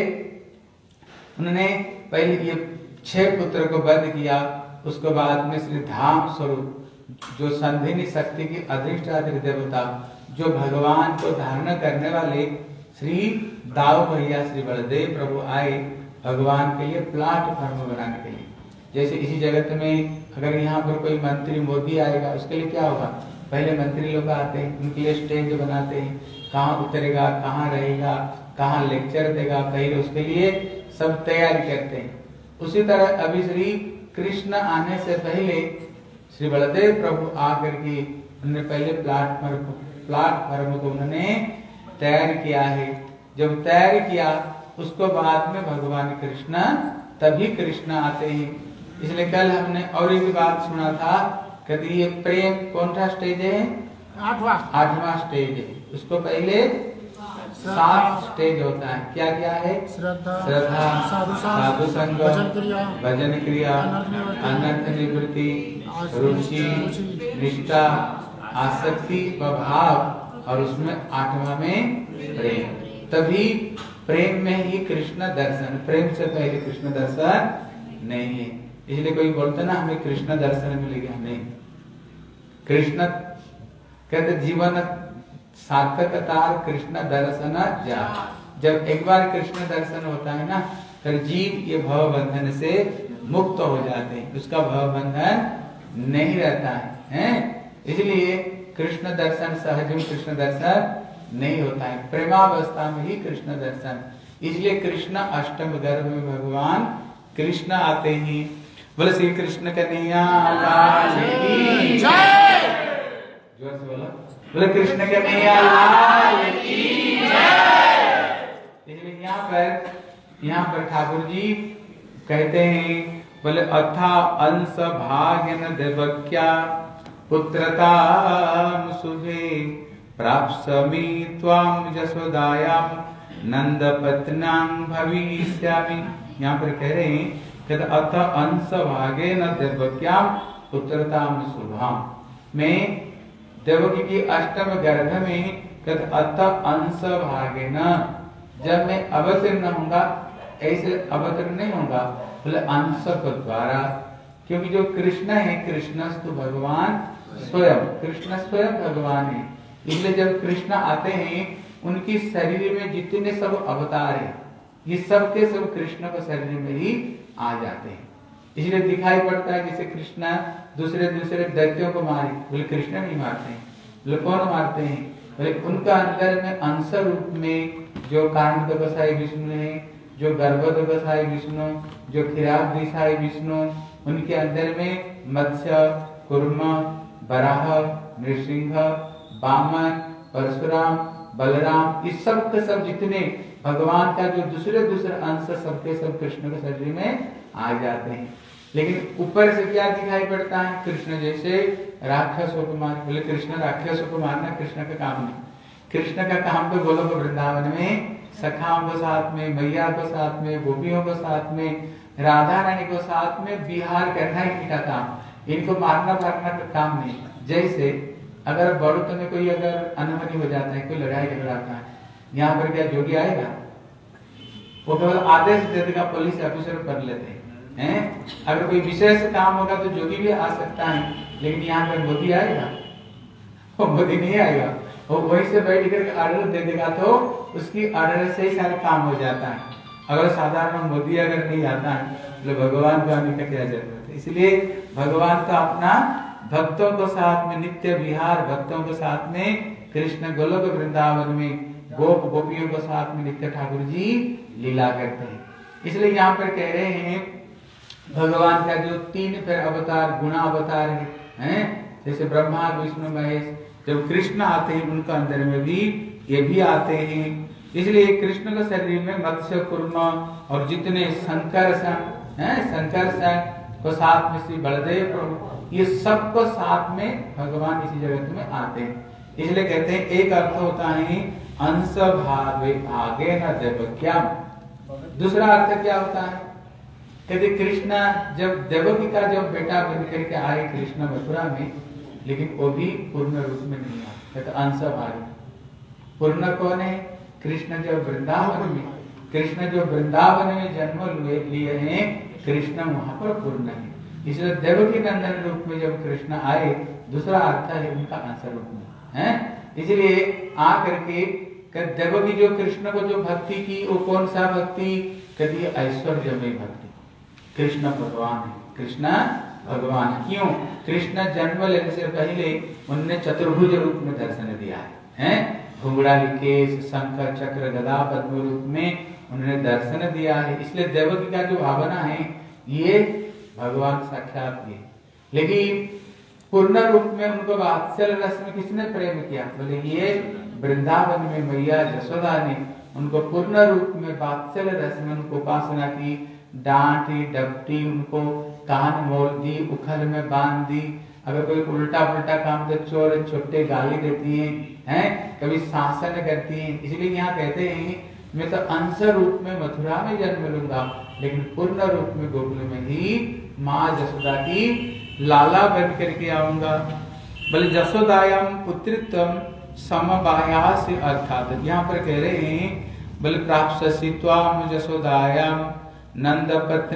उन्होंने ये 6 पुत्र को वध किया। उसके बाद में श्री धाम स्वरूप जो संधिनी शक्ति की अधिष्ठात्री देवता, जो भगवान को धारण करने वाले श्री दाऊ भैया श्री बलदेव प्रभु आए भगवान के लिए प्लेटफॉर्म बनाने के लिए। जैसे इसी जगत में अगर यहाँ पर कोई मंत्री मोदी आएगा, उसके लिए क्या होगा? पहले मंत्री लोग आते हैं, उनके लिए स्टेज बनाते हैं, कहाँ उतरेगा, कहाँ रहेगा, कहाँ लेक्चर देगा, पहले उसके लिए सब तैयारी करते हैं। उसी तरह अभी श्री कृष्ण आने से पहले श्री बलदेव प्रभु आकर के उन्होंने पहले प्लेटफॉर्म को उन्होंने तैयार किया है। जब तैयार किया उसको बाद में भगवान कृष्ण, तभी कृष्ण आते हैं। इसलिए कल हमने और एक बात सुना था, कहते ये प्रेम कौन सा स्टेज है? 8वां स्टेज है। उसको पहले 7 स्टेज होता है। क्या क्या है? श्रद्धा, साधु संग, भजन क्रिया, अनर्थ निवृत्ति, रुचि, निष्ठा, आसक्ति, भाव, और उसमें 8वां में प्रेम। तभी प्रेम में ही कृष्ण दर्शन। प्रेम से पहले कृष्ण दर्शन नहीं है। इसलिए कोई बोलता ना हमें कृष्ण दर्शन मिलेगा, नहीं। कृष्ण कहते जीवन सार्थकता कृष्ण दर्शन जा। जब एक बार कृष्ण दर्शन होता है ना, फिर जीव ये भव बंधन से मुक्त हो जाते हैं, उसका भव बंधन नहीं रहता है। इसलिए कृष्ण दर्शन सहज में कृष्ण दर्शन नहीं होता है, प्रेमावस्था में ही कृष्ण दर्शन। इसलिए कृष्ण अष्टम गर्भ में भगवान कृष्ण आते हैं। बोले श्री कृष्ण कन्हैया लाल की जय। जोर से बोलो, बोले कृष्ण कन्हैया लाल की जय। इसलिए यहाँ पर ठाकुर जी कहते हैं, बोले अथा अंश भाग्यन देवक्या पुत्रताम शुभे प्राप्स्यामि त्वां यशोदायां नंदपत्नां भविष्यामि। यहाँ पर कह रहे हैं कि अथ अंश भागेन देवक्यां पुत्रतां शुभाम। मैं देवकी की अष्टम गर्भ में अथ अंश भागेन, जब मैं अवतीर्ण होऊंगा, ऐसे अवतीर्ण नहीं होगा, बोले अंश के द्वारा। क्योंकि जो कृष्ण है, कृष्णस्तु भगवान स्वयं, कृष्ण स्वयं भगवान है। इसलिए जब कृष्ण आते हैं, उनकी शरीर में जितने सब अवतार है, ये सब के सब कृष्ण के शरीर में ही आ जाते हैं। इसलिए दिखाई पड़ता है जैसे कृष्ण दूसरे दैत्यों को मारे, बोले कृष्ण नहीं मारते हैं। बोले कौन मारते हैं? बोले उनका अंदर में अंश रूप में जो कांड गोसाई विष्णु है, जो गर्भ गोसाई विष्णु, जो खिराब दिशाई विष्णु, उनके अंदर में मत्स्य, कूर्म, बराह, नृसिंह, वामन, परशुराम, बलराम, इस सब के सब जितने भगवान का जो दूसरे अंश सबके सब कृष्ण के शरीर में आ जाते हैं। लेकिन ऊपर से क्या दिखाई पड़ता है? कृष्ण जैसे राक्षसों को मार। बोले कृष्ण राक्षसों को मारना कृष्ण का काम नहीं। कृष्ण का काम तो गोलोक वृंदावन में सखाओं के साथ में, मैया के साथ में, गोपियों के साथ में, राधा रानी के साथ में विहार करना ही का काम। इनको मारना भागना का काम नहीं। जैसे अगर बड़ों में कोई अगर अनहोनी हो जाता है, कोई लड़ाई झगड़ा आता है, यहाँ पर क्या जोगी आएगा? वो केवल आदेश दे देगा, पुलिस ऑफिसर कर लेते हैं। अगर कोई विशेष काम होगा तो जोगी भी आ सकता है, लेकिन यहाँ पर मोदी आएगा? वो मोदी नहीं आएगा, वो वहीं से बैठ करके ऑर्डर दे देगा, तो उसकी ऑर्डर से ही सारा काम हो जाता है। अगर साधारण मोदी अगर नहीं आता है तो भगवान को आने का क्या जरूरत है? इसलिए भगवान का अपना भक्तों को साथ में नित्य विहार, भक्तों को साथ में कृष्ण गोलोक वृंदावन में गोप गोपियों को साथ में नित्य ठाकुर जी लीला करते हैं। इसलिए यहाँ पर कह रहे हैं भगवान का जो 3 फिर अवतार गुणा अवतार है, जैसे ब्रह्मा विष्णु महेश, जब कृष्ण आते हैं उनका अंदर में भी ये भी आते हैं। इसलिए कृष्ण के शरीर में मत्स्य कुर्म और जितने संकर्षण को साथ में श्री बलदेव प्रभु, ये सबको साथ में भगवान इसी जगत में आते हैं। इसलिए कहते हैं एक अर्थ होता है अंश भावे भागे न देवक्याम। दूसरा अर्थ क्या होता है? कहते कृष्ण जब देवकी का जब बेटा बन करके आए कृष्ण मथुरा में, लेकिन वो भी पूर्ण रूप में नहीं आए, कहते अंश भागे। पूर्ण कौन है? कृष्ण जब वृंदावन में, कृष्ण जो वृंदावन में जन्म लिए हैं, कृष्ण वहां पर पूर्ण है। इसलिए देवकी नंदन रूप में जब कृष्ण आए, दूसरा अर्थ है उनका अंश रूप में है। इसलिए आकर के देवकी जो कृष्ण को जो भक्ति की, वो कौन सा भक्ति? कभी ऐश्वर्यमय भक्ति। कृष्ण भगवान है, कृष्ण भगवान। क्यों? कृष्ण जन्म लेने से पहले उन्होंने चतुर्भुज रूप में दर्शन दिया है, घुंघराली केश, शंकर चक्र गदा पद्म रूप में उन्होंने दर्शन दिया है। इसलिए देवकी का जो भावना है ये भगवान साक्षात है। लेकिन पूर्ण रूप में उनको वात्सल्य रस में किसने प्रेम किया? बोले ये वृंदावन में मैया यशोदा ने उनको पूर्ण रूप में वात्सल्य रस में उनको उपासना की, डांटी डपटी, उनको कान मोल दी, उखल में बांध दी। अगर कोई उल्टा पुल्टा काम तो चोर छोटे गाली देती हैं, कभी शासन करती हैं। इसलिए यहाँ कहते हैं मैं तो अंश रूप में मथुरा में जन्म लूंगा, लेकिन पूर्ण रूप में गोकुल में ही माँ यशोदा की लाला बन करके आऊंगा। बोले यशोदायम पुत्रित्वम समवायास अर्थात यहाँ पर कह रहे हैं बोले प्राप्स्यसि त्वाम यशोदायम नंद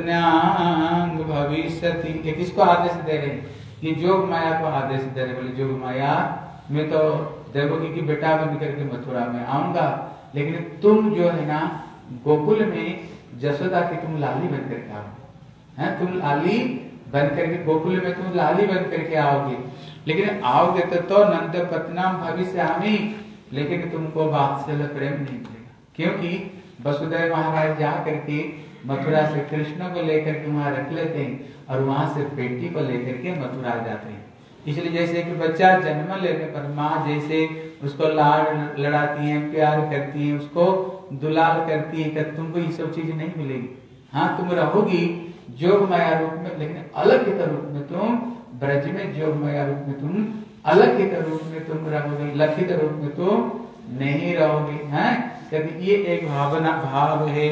पत्न्यांग भविष्यति। ये किसको आदेश दे रहे हैं? ये जोग माया को आदेश दे रहे। बोले जोग माया मैं तो देवकी की बेटा बन करके मथुरा में आऊंगा, लेकिन तुम जो है ना गोकुल में यशोदा की तुम लाली बन करके आओगे हैं, तुम लाली बन करके गोकुल में तुम लाली बन करके आओगे। लेकिन आओगे तो नंद पत्नाम भविष्यामि, लेकिन तुमको वात्सल्य प्रेम नहीं मिलेगा, क्योंकि वसुदेव महाराज जा करके मथुरा से कृष्ण को लेकर के वहां रख लेते हैं और वहां से बेटी को लेकर के मथुरा जाते हैं। इसलिए जैसे कि बच्चा जन्म लेने पर माँ जैसे उसको लाड लड़ाती है, प्यार करती है, उसको दुलार करती है, कि तुमको ये सब चीज नहीं मिलेगी। हाँ तुम रहोगी जोग माया रूप में, लेकिन अलग हित रूप में तुम ब्रज में जोग माया रूप में तुम अलग हित रूप में तुम रहोगे, लखित रूप में तुम नहीं रहोगे। हैं क्योंकि ये एक भावना भाव है।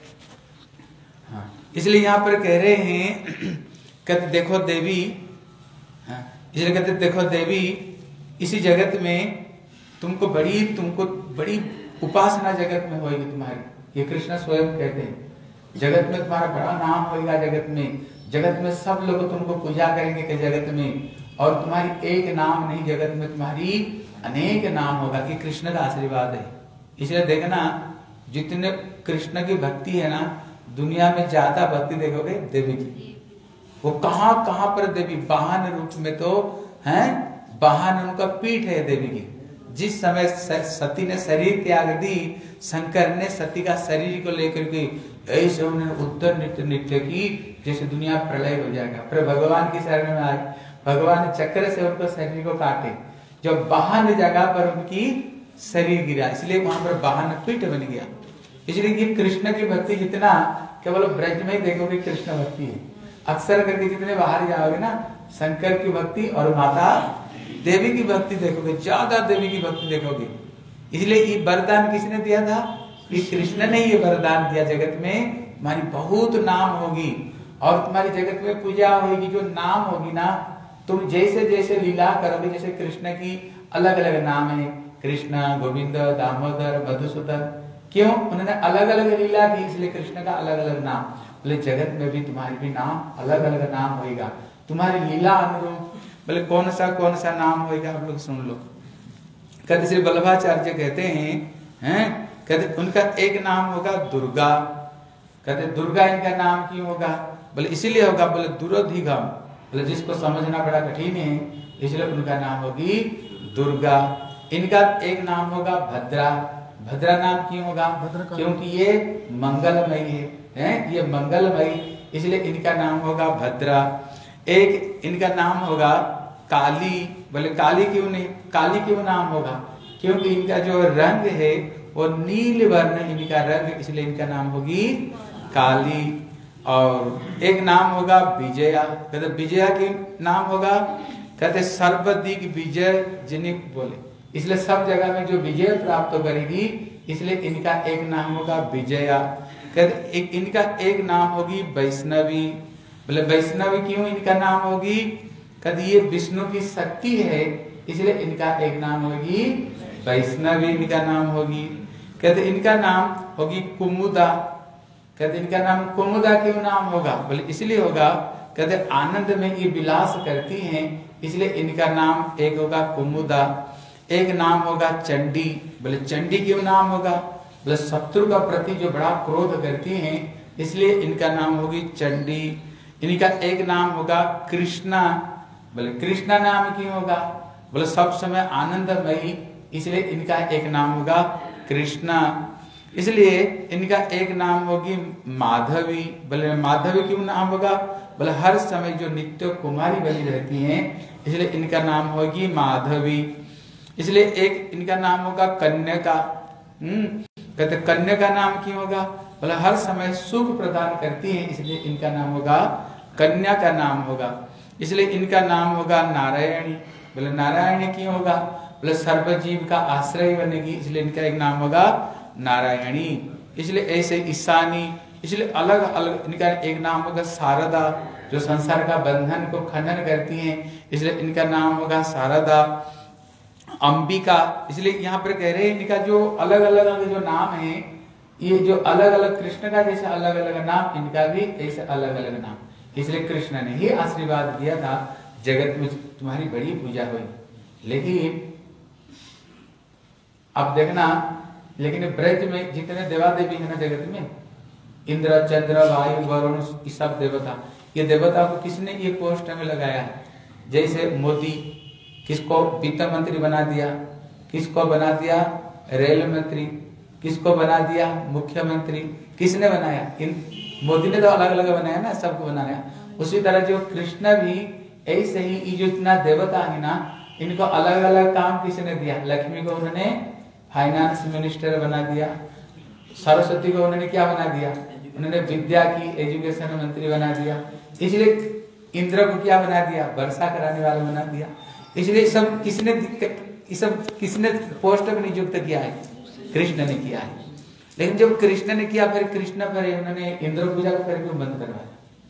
हाँ इसलिए यहाँ पर कह रहे हैं कहते देखो देवी, इसलिए कहते देखो देवी इसी जगत में तुमको बड़ी उपासना जगत में होगी तुम्हारी। ये कृष्ण स्वयं कहते हैं जगत में तुम्हारा बड़ा नाम होगा, जगत में सब लोग तुमको पूजा करेंगे कि जगत में, और तुम्हारी एक नाम नहीं जगत में तुम्हारी अनेक नाम होगा कि कृष्ण का आशीर्वाद है। इसलिए देखना जितने कृष्ण की भक्ति है ना, दुनिया में ज्यादा भक्ति देखोगे देवी की। वो कहां कहां पर देवी वाहन रूप में तो है, वाहन उनका पीठ है देवी की। जिस समय सती ने शरीर त्याग दी, शंकर ने सती का शरीर को लेकर के ऐसे उन्होंने उत्तर नृत्य की जैसे दुनिया प्रलय हो जाएगा। फिर भगवान की शरण में आए, भगवान चक्र से उनको शरीर को काटे, जब वाहन जगह पर उनकी शरीर गिरा, इसलिए वहां पर वाहन पीठ बन गया। इसलिए कि कृष्ण की भक्ति जितना केवल ब्रज में ही देखोगे कृष्ण भक्ति है, अक्सर करके जितने बाहर जाओगे ना शंकर की भक्ति और माता देवी की भक्ति देखोगे, ज्यादा देवी की भक्ति देखोगे। इसलिए ये वरदान किसने दिया था? कि कृष्ण ने ये वरदान दिया जगत में हमारी बहुत नाम होगी और तुम्हारी जगत में पूजा होगी, जो नाम होगी ना, तुम जैसे जैसे लीला करोगे, जैसे कृष्ण की अलग अलग नाम है, कृष्ण, गोविंद, दामोदर, मधुसूदन, क्यों? उन्होंने अलग अलग लीला की, इसलिए कृष्ण का अलग अलग नाम। बोले जगत में भी तुम्हारी भी नाम अलग अलग नाम होगा, तुम्हारी लीला अनुरूप। बोले कौन सा नाम होगा, आप लोग सुन लो। कहते श्री वल्लभाचार्य कहते हैं, कहते उनका एक नाम होगा दुर्गा। कहते दुर्गा इनका नाम क्यों होगा? बोले इसीलिए होगा, बोले दुरोधिगम, बोले जिसको समझना बड़ा कठिन है, इसलिए उनका नाम होगी दुर्गा। इनका एक नाम होगा भद्रा। भद्रा नाम क्यों होगा? क्योंकि ये मंगलमयी है, ये मंगलमयी, इसलिए इनका नाम होगा भद्रा। एक इनका नाम होगा काली। बोले काली क्यों नहीं, काली क्यों नाम होगा? क्योंकि इनका जो रंग है वो नील वर्ण इनका रंग, इसलिए इनका नाम होगी काली। और एक नाम होगा विजया। कहते विजया की नाम होगा, कहते सर्वदिक विजय जिन्हें बोले, इसलिए सब जगह में जो विजय प्राप्त करेगी, इसलिए इनका एक नाम होगा विजया। कहते इनका एक नाम होगी वैष्णवी। बोले वैष्णवी क्यों इनका नाम होगी? कहते ये विष्णु की शक्ति है, इसलिए इनका एक नाम होगी वैष्णवी, इनका नाम होगी। कहते इनका नाम होगी कुमुदा। कहते इनका नाम कुमुदा क्यों नाम होगा? बोले इसलिए होगा, कहते आनंद में ये विलास करती हैं, इसलिए इनका नाम एक होगा कुमुदा। एक नाम होगा चंडी। बोले चंडी क्यों नाम होगा? बोले शत्रु का प्रति जो बड़ा क्रोध करती हैं, इसलिए इनका नाम होगी चंडी। इनका एक नाम होगा कृष्णा। बोले कृष्णा नाम क्यों होगा? बोले सब समय आनंदमयी, इसलिए इनका एक नाम होगा कृष्णा। इसलिए इनका एक नाम होगी माधवी। बोले माधवी क्यों नाम होगा? बोले हर समय जो नित्य कुमारी बनी रहती हैं, इसलिए इनका नाम होगी माधवी। इसलिए एक इनका नाम होगा कन्या। कहते कन्या का नाम क्यों होगा? बोले हर समय सुख प्रदान करती है, इसलिए इनका नाम होगा कन्या का नाम होगा। इसलिए इनका नाम होगा नारायणी। बोले नारायणी क्यों होगा? बोले सर्वजीव का आश्रय बनेगी, इसलिए इनका एक नाम होगा नारायणी। इसलिए ऐसे ईशानी, इसलिए अलग अलग इनका एक नाम होगा शारदा, जो संसार का बंधन को खंडन करती हैं, इसलिए इनका नाम होगा शारदा। अंबिका, इसलिए यहाँ पर कह रहे हैं इनका जो अलग अलग जो नाम है, ये जो अलग अलग कृष्ण का जैसे अलग अलग नाम, इनका भी ऐसे अलग अलग नाम, इसलिए कृष्ण ने ही आशीर्वाद दिया था जगत में तुम्हारी बड़ी पूजा हुई। लेकिन अब देखना, लेकिन ब्रज में जितने देवा देवी है ना जगत में, इंद्र, चंद्र, वायु, वरुण, ये सब देवता, ये देवता को किसने ये पोस्ट में लगाया है? जैसे मोदी किसको वित्त मंत्री बना दिया, किसको बना दिया रेल मंत्री, किसको बना दिया मुख्यमंत्री, किसने बनाया? मोदी ने तो अलग अलग बनाया ना, सबको बनाया। उसी तरह जो कृष्ण भी ऐसे ही, ये जो इतना देवता है ना, इनको अलग अलग काम किसने दिया? लक्ष्मी को उन्होंने फाइनेंस मिनिस्टर बना दिया, सरस्वती को उन्होंने क्या बना दिया? उन्होंने विद्या की एजुकेशन मंत्री बना दिया। इसलिए इंद्र को क्या बना दिया? वर्षा कराने वाला बना दिया। इसलिए सब किसने पोस्ट में नियुक्त किया है? कृष्ण ने किया है। लेकिन जब कृष्ण ने किया, फिर कृष्ण पर उन्होंने इंद्र पूजा को फिर क्यों बंद करवाया?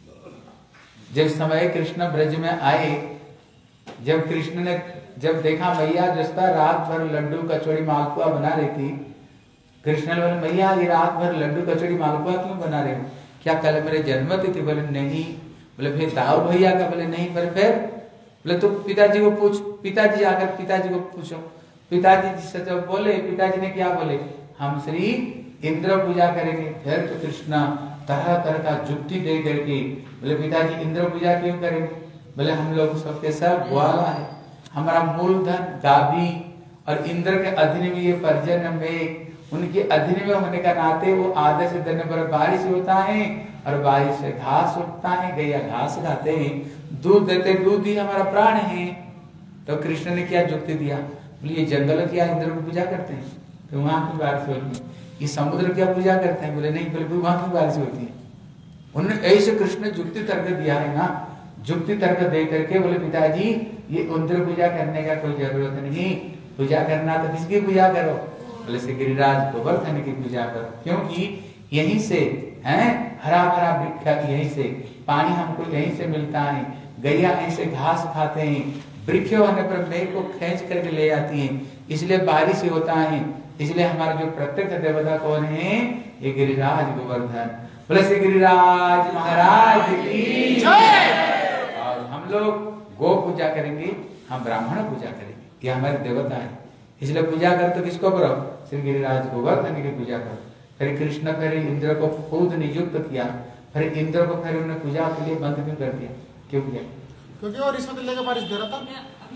जब समय कृष्ण ब्रज में आए, जब कृष्ण ने जब देखा मैया जस्ता रात भर लड्डू कचौड़ी मालपुआ बना रही थी, कृष्ण ने बोले मैया ये रात भर लड्डू कचौड़ी मालपुआ क्यों बना रहे हो? क्या कल मेरे जन्मतिथि? बोले नहीं। बोले फिर दाऊ भैया का? बोले नहीं। फिर बोले तो पिताजी को पूछ, पिताजी आकर पिताजी को पूछो। पिताजी से जब बोले, पिताजी ने क्या बोले? हम श्री इंद्र पूजा करेंगे। फिर तो कृष्ण तरह तरह का जुक्ति दे करके बोले पिताजी इंद्र पूजा क्यों करेंगे? बोले हम लोग सबके सब ग्वाला है, हमारा मूलधन गाभी, और इंद्र के अधीन में ये पर्जन्य में, उनके अधीन में होने का नाते वो आधे से दिन भर बारिश होता है और बारिश से घास उगता है, गैया घास खाते हैं, दूध देते, दूध ही हमारा प्राण है। तो कृष्ण ने क्या जुक्ति दिया? बोले ये जंगल क्या इंद्र को पूजा करते हैं? तो वहां की बारिश होती है। ये समुद्र क्या पूजा करते हैं? बोले नहीं। बोले वहां की बारिश होती है। उन्होंने ऐसे कृष्ण जुक्ति तर्क दिया है ना, जुक्ति तर्क दे करके बोले पिताजी ये इंद्र पूजा करने का कोई जरूरत नहीं, पूजा करना तो किसकी पूजा करो? बोले से गिरिराज गोवर्धन की पूजा करो, क्योंकि यहीं से है हरा भरा वृक्ष, यहीं से पानी हमको यहीं से मिलता है, गैया ऐसे घास खाते हैं, वृक्ष होने पर मेघ को खींच करके ले जाती है, इसलिए बारिश ही होता है। इसलिए हमारा जो प्रत्यक्ष देवता कौन है? ये गिरिराज गोवर्धन। बोले श्री गिरिराज महाराज की जय। और हम लोग गो पूजा करेंगे, हम ब्राह्मण पूजा करेंगे, ये हमारे देवता है। इसलिए पूजा कर तो किसको करो? श्री गिरिराज गोवर्धन की पूजा करो। फिर कृष्ण फिर इंद्र को खुद नियुक्त किया, फिर इंद्र को फिर उन्होंने पूजा के लिए बंद क्यों कर दिया? क्यों किया? क्योंकि वो रिश्वत लेकर बारिश दे रहा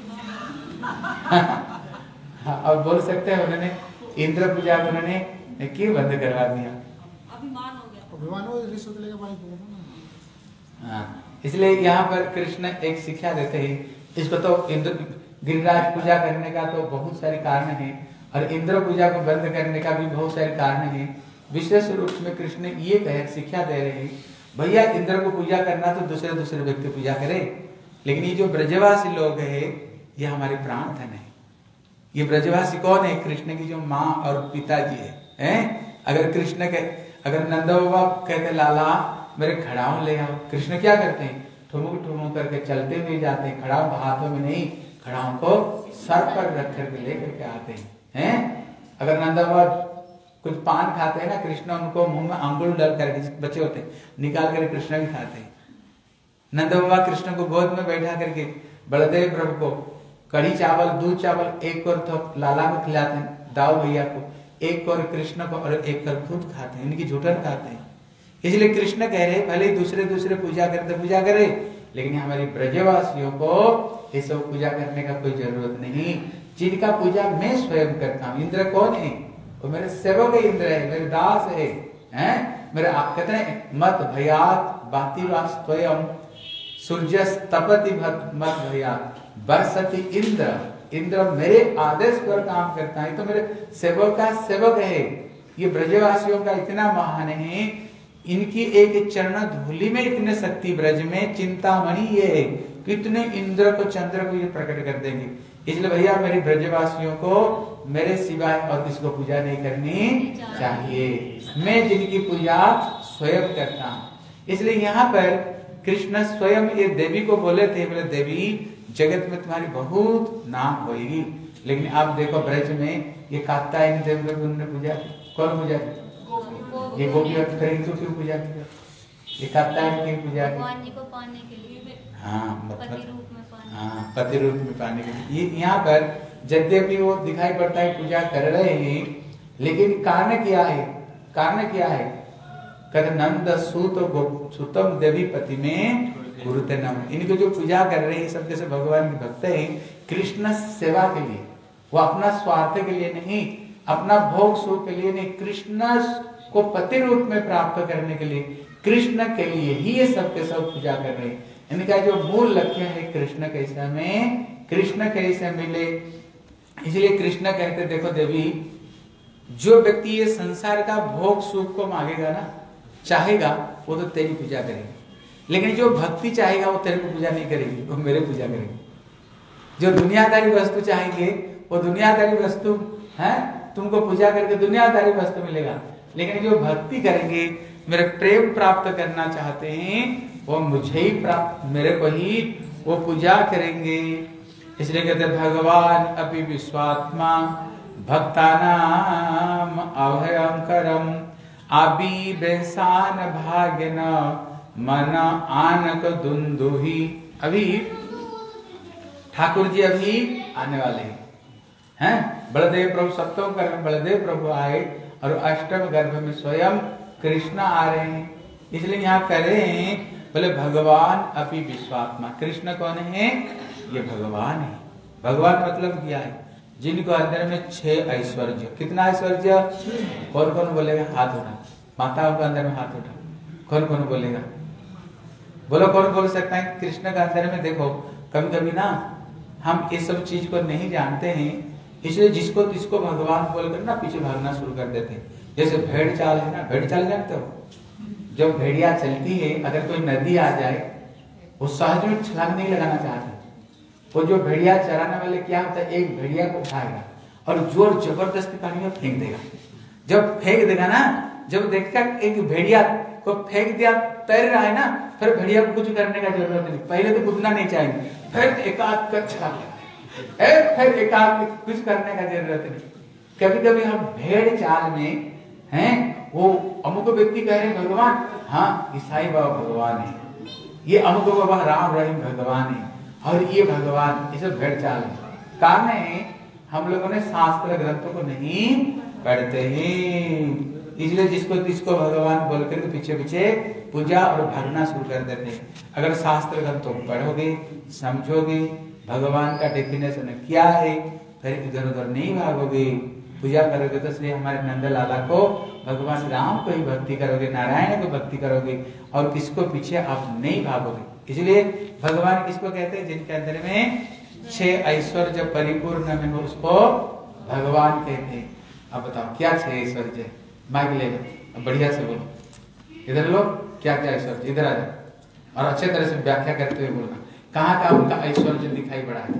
था। अब बोल सकते हैं उन्होंने इंद्र पूजा को उन्होंने क्यों बंद करवा दिया? अभिमान हो गया। अभिमान हो, रिश्वत लेकर बारिश दे रहा था। हाँ, इसलिए यहाँ पर कृष्ण एक शिक्षा देते हैं। इसको तो इंद्र गिरिराज पूजा करने का तो बहुत सारे कारण है, और इंद्र पूजा को बंद करने का भी बहुत सारे कारण है। विशेष रूप में कृष्ण ये कहे शिक्षा दे रहे हैं, भैया इंद्र को पूजा करना तो दूसरे दूसरे व्यक्ति पूजा करे, लेकिन ये जो ब्रजवासी लोग है ये हमारे प्राण धन है। ये ब्रजवासी कौन है? कृष्ण की जो माँ और पिताजी है। अगर कृष्ण के अगर नंद बाबा कहते लाला मेरे खड़ाऊ ले आओ, कृष्ण क्या करते हैं? ठुमुक ठुमुक करके चलते हुए जाते हैं, खड़ाऊ हाथों में नहीं, खड़ाऊ को सर पर रख करके लेकर के आते हैं। अगर नंद बाबा कुछ पान खाते हैं ना, कृष्ण उनको मुंह में अंगुल डाल करके, बच्चे होते हैं निकाल कर कृष्ण भी खाते हैं। नंद बाबा कृष्ण को गोद में बैठा करके बलदेव प्रभु को कढ़ी चावल दूध चावल एक कर तो लाला को खिलाते हैं, दाऊ भैया को एक कर कृष्ण को और एक कर खुद खाते हैं, इनकी झूठन खाते हैं। इसलिए कृष्ण कह रहे भले दूसरे दूसरे पूजा करते पूजा करे, लेकिन हमारे ब्रजवासियों को ये सब पूजा करने का कोई जरूरत नहीं, जिनका पूजा मैं स्वयं करता हूँ। इंद्र कौन है? वो मेरे सेवक इंद्र है, मेरे दास है, मेरे आप कहते हैं मत भयात बाती स्वयं सूर्य तपति मत भयात बरसती इंद्र। इंद्र मेरे आदेश पर काम करता है, तो मेरे सेवक का सेवक है। ये ब्रजवासियों का इतना महान है, इनकी एक चरण धूलि में इतने शक्ति ब्रज में चिंतामणि ये है, कितने इंद्र को चंद्र को ये प्रकट कर देंगे। इसलिए भैया मेरे ब्रजवासियों को मेरे सिवाय और किसको पूजा नहीं करनी चाहिए, मैं जिनकी पूजा स्वयं करता हूँ। इसलिए यहाँ पर कृष्ण स्वयं ये देवी को बोले थे, बोले देवी जगत में तुम्हारी बहुत नाम होगी, लेकिन आप देखो ब्रज में ये कात्यायन देव उन्होंने पूजा की, कौन पूजा की? ये गोपी करेंगे तो क्यों पूजा की? ये कात्यायन की पूजा की भगवान जी को पाने के लिए। हाँ, पति रूप में पाने। हाँ, पति रूप में पाने के लिए। ये यहाँ पर यद्यपि वो दिखाई पड़ता है पूजा कर रहे हैं, लेकिन कारण क्या है? कारण क्या है? कहते नंद सूत सुतम देवी पति में गुरुते नम। इनको जो पूजा कर रहे हैं सब जैसे भगवान के भक्त हैं, कृष्ण सेवा के लिए, वो अपना स्वार्थ के लिए नहीं, अपना भोग सुख के लिए नहीं, कृष्ण को पति रूप में प्राप्त करने के लिए, कृष्ण के लिए ही ये सब के सब पूजा कर रहे हैं। इनका जो मूल लक्ष्य है कृष्ण कैसे में, कृष्ण कैसे मिले। इसलिए कृष्ण कहते देखो देवी, जो व्यक्ति ये संसार का भोग सुख को मांगेगा ना, चाहेगा, वो तो तेरी पूजा करेगा, लेकिन जो भक्ति चाहेगा वो तेरे को पूजा नहीं करेगी, वो मेरे पूजा करेगी। जो दुनियादारी वस्तु चाहेंगे वो दुनियादारी वस्तु है, तुमको पूजा करके दुनियादारी वस्तु मिलेगा, लेकिन जो भक्ति करेंगे, मेरे प्रेम प्राप्त करना चाहते हैं, वो मुझे ही प्राप्त, मेरे को ही वो पूजा करेंगे। इसलिए कहते भगवान अपि विश्वात्मा भक्तानाम अभयंकरम आबिबेसान भाग्यन मन आनक दुंदुही। अभी ठाकुर जी अभी आने वाले हैं, बलदेव प्रभु सप्तम गर्भ में बलदेव प्रभु आए और अष्टम गर्भ में स्वयं कृष्ण आ रहे हैं। इसलिए यहाँ कह रहे हैं बोले भगवान अपि विश्वात्मा। कृष्ण कौन है? ये भगवान है। भगवान मतलब क्या है? जिनको अंदर में 6 ऐश्वर्य। कितना ऐश्वर्य? कौन कौन बोलेगा? हाथ उठा। माताओं के अंदर में हाथ उठा। कौन कौन बोलेगा? बोलो कौन बोल सकता है? कृष्ण का अंदर में देखो, कभी कभी ना हम इस सब चीज को नहीं जानते हैं, इसलिए जिसको जिसको भगवान बोलकर ना पीछे भागना शुरू कर देते हैं। जैसे भेड़ चाल है ना, भेड़ चाल जानते हो? जब भेड़िया चलती है, अगर कोई नदी आ जाए, वो सहज में छलांग नहीं लगाना चाहते। वो जो भेड़िया चराने वाले क्या होता है, एक भेड़िया को उठाएगा और जोर जबरदस्ती पानी में फेंक देगा। जब फेंक देगा ना, जब देखता एक भेड़िया को फेंक दिया, तैर रहा है ना, फिर भेड़िया को कुछ करने का जरूरत नहीं, पहले तो कूदना नहीं चाहिए, फिर एकाध कर छलांग लगाए, फिर एकाध कुछ करने का जरूरत नहीं। कभी कभी हम भेड़ चाल में हैं, वो अमुक व्यक्ति कह रहे हैं भगवान, हाँ ईसाई बाबा भगवान है, ये अमुक बाबा राम रहीम भगवान है, और ये भगवान, ये सब भेड़ चाल है। कारण है हम लोगों ने शास्त्र ग्रंथों को नहीं पढ़ते हैं, इसलिए जिसको भगवान बोल करके पीछे पीछे पूजा और भागना शुरू कर देते हैं। अगर शास्त्र ग्रंथों को पढ़ोगे, समझोगे, भगवान का डेफिनेशन क्या है, फिर इधर उधर नहीं भागोगे, पूजा करोगे तो इसलिए हमारे नंदलाला को भगवान राम को ही भक्ति करोगे, नारायण को भक्ति करोगे, और किसको पीछे आप नहीं भागोगे। इसलिए भगवान किसको कहते हैं, जिनके अंदर में 6 ऐश्वर्य परिपूर्ण में हो, उसको भगवान कहते हैं। अब बताओ क्या 6 ऐश्वर्य, माइक ले लो, अब बढ़िया से बोलो, इधर लो, क्या क्या ऐश्वर्य, इधर आ जाओ और अच्छे तरह से व्याख्या करते हुए बोलना, कहाँ का उनका ऐश्वर्य दिखाई पड़ा है।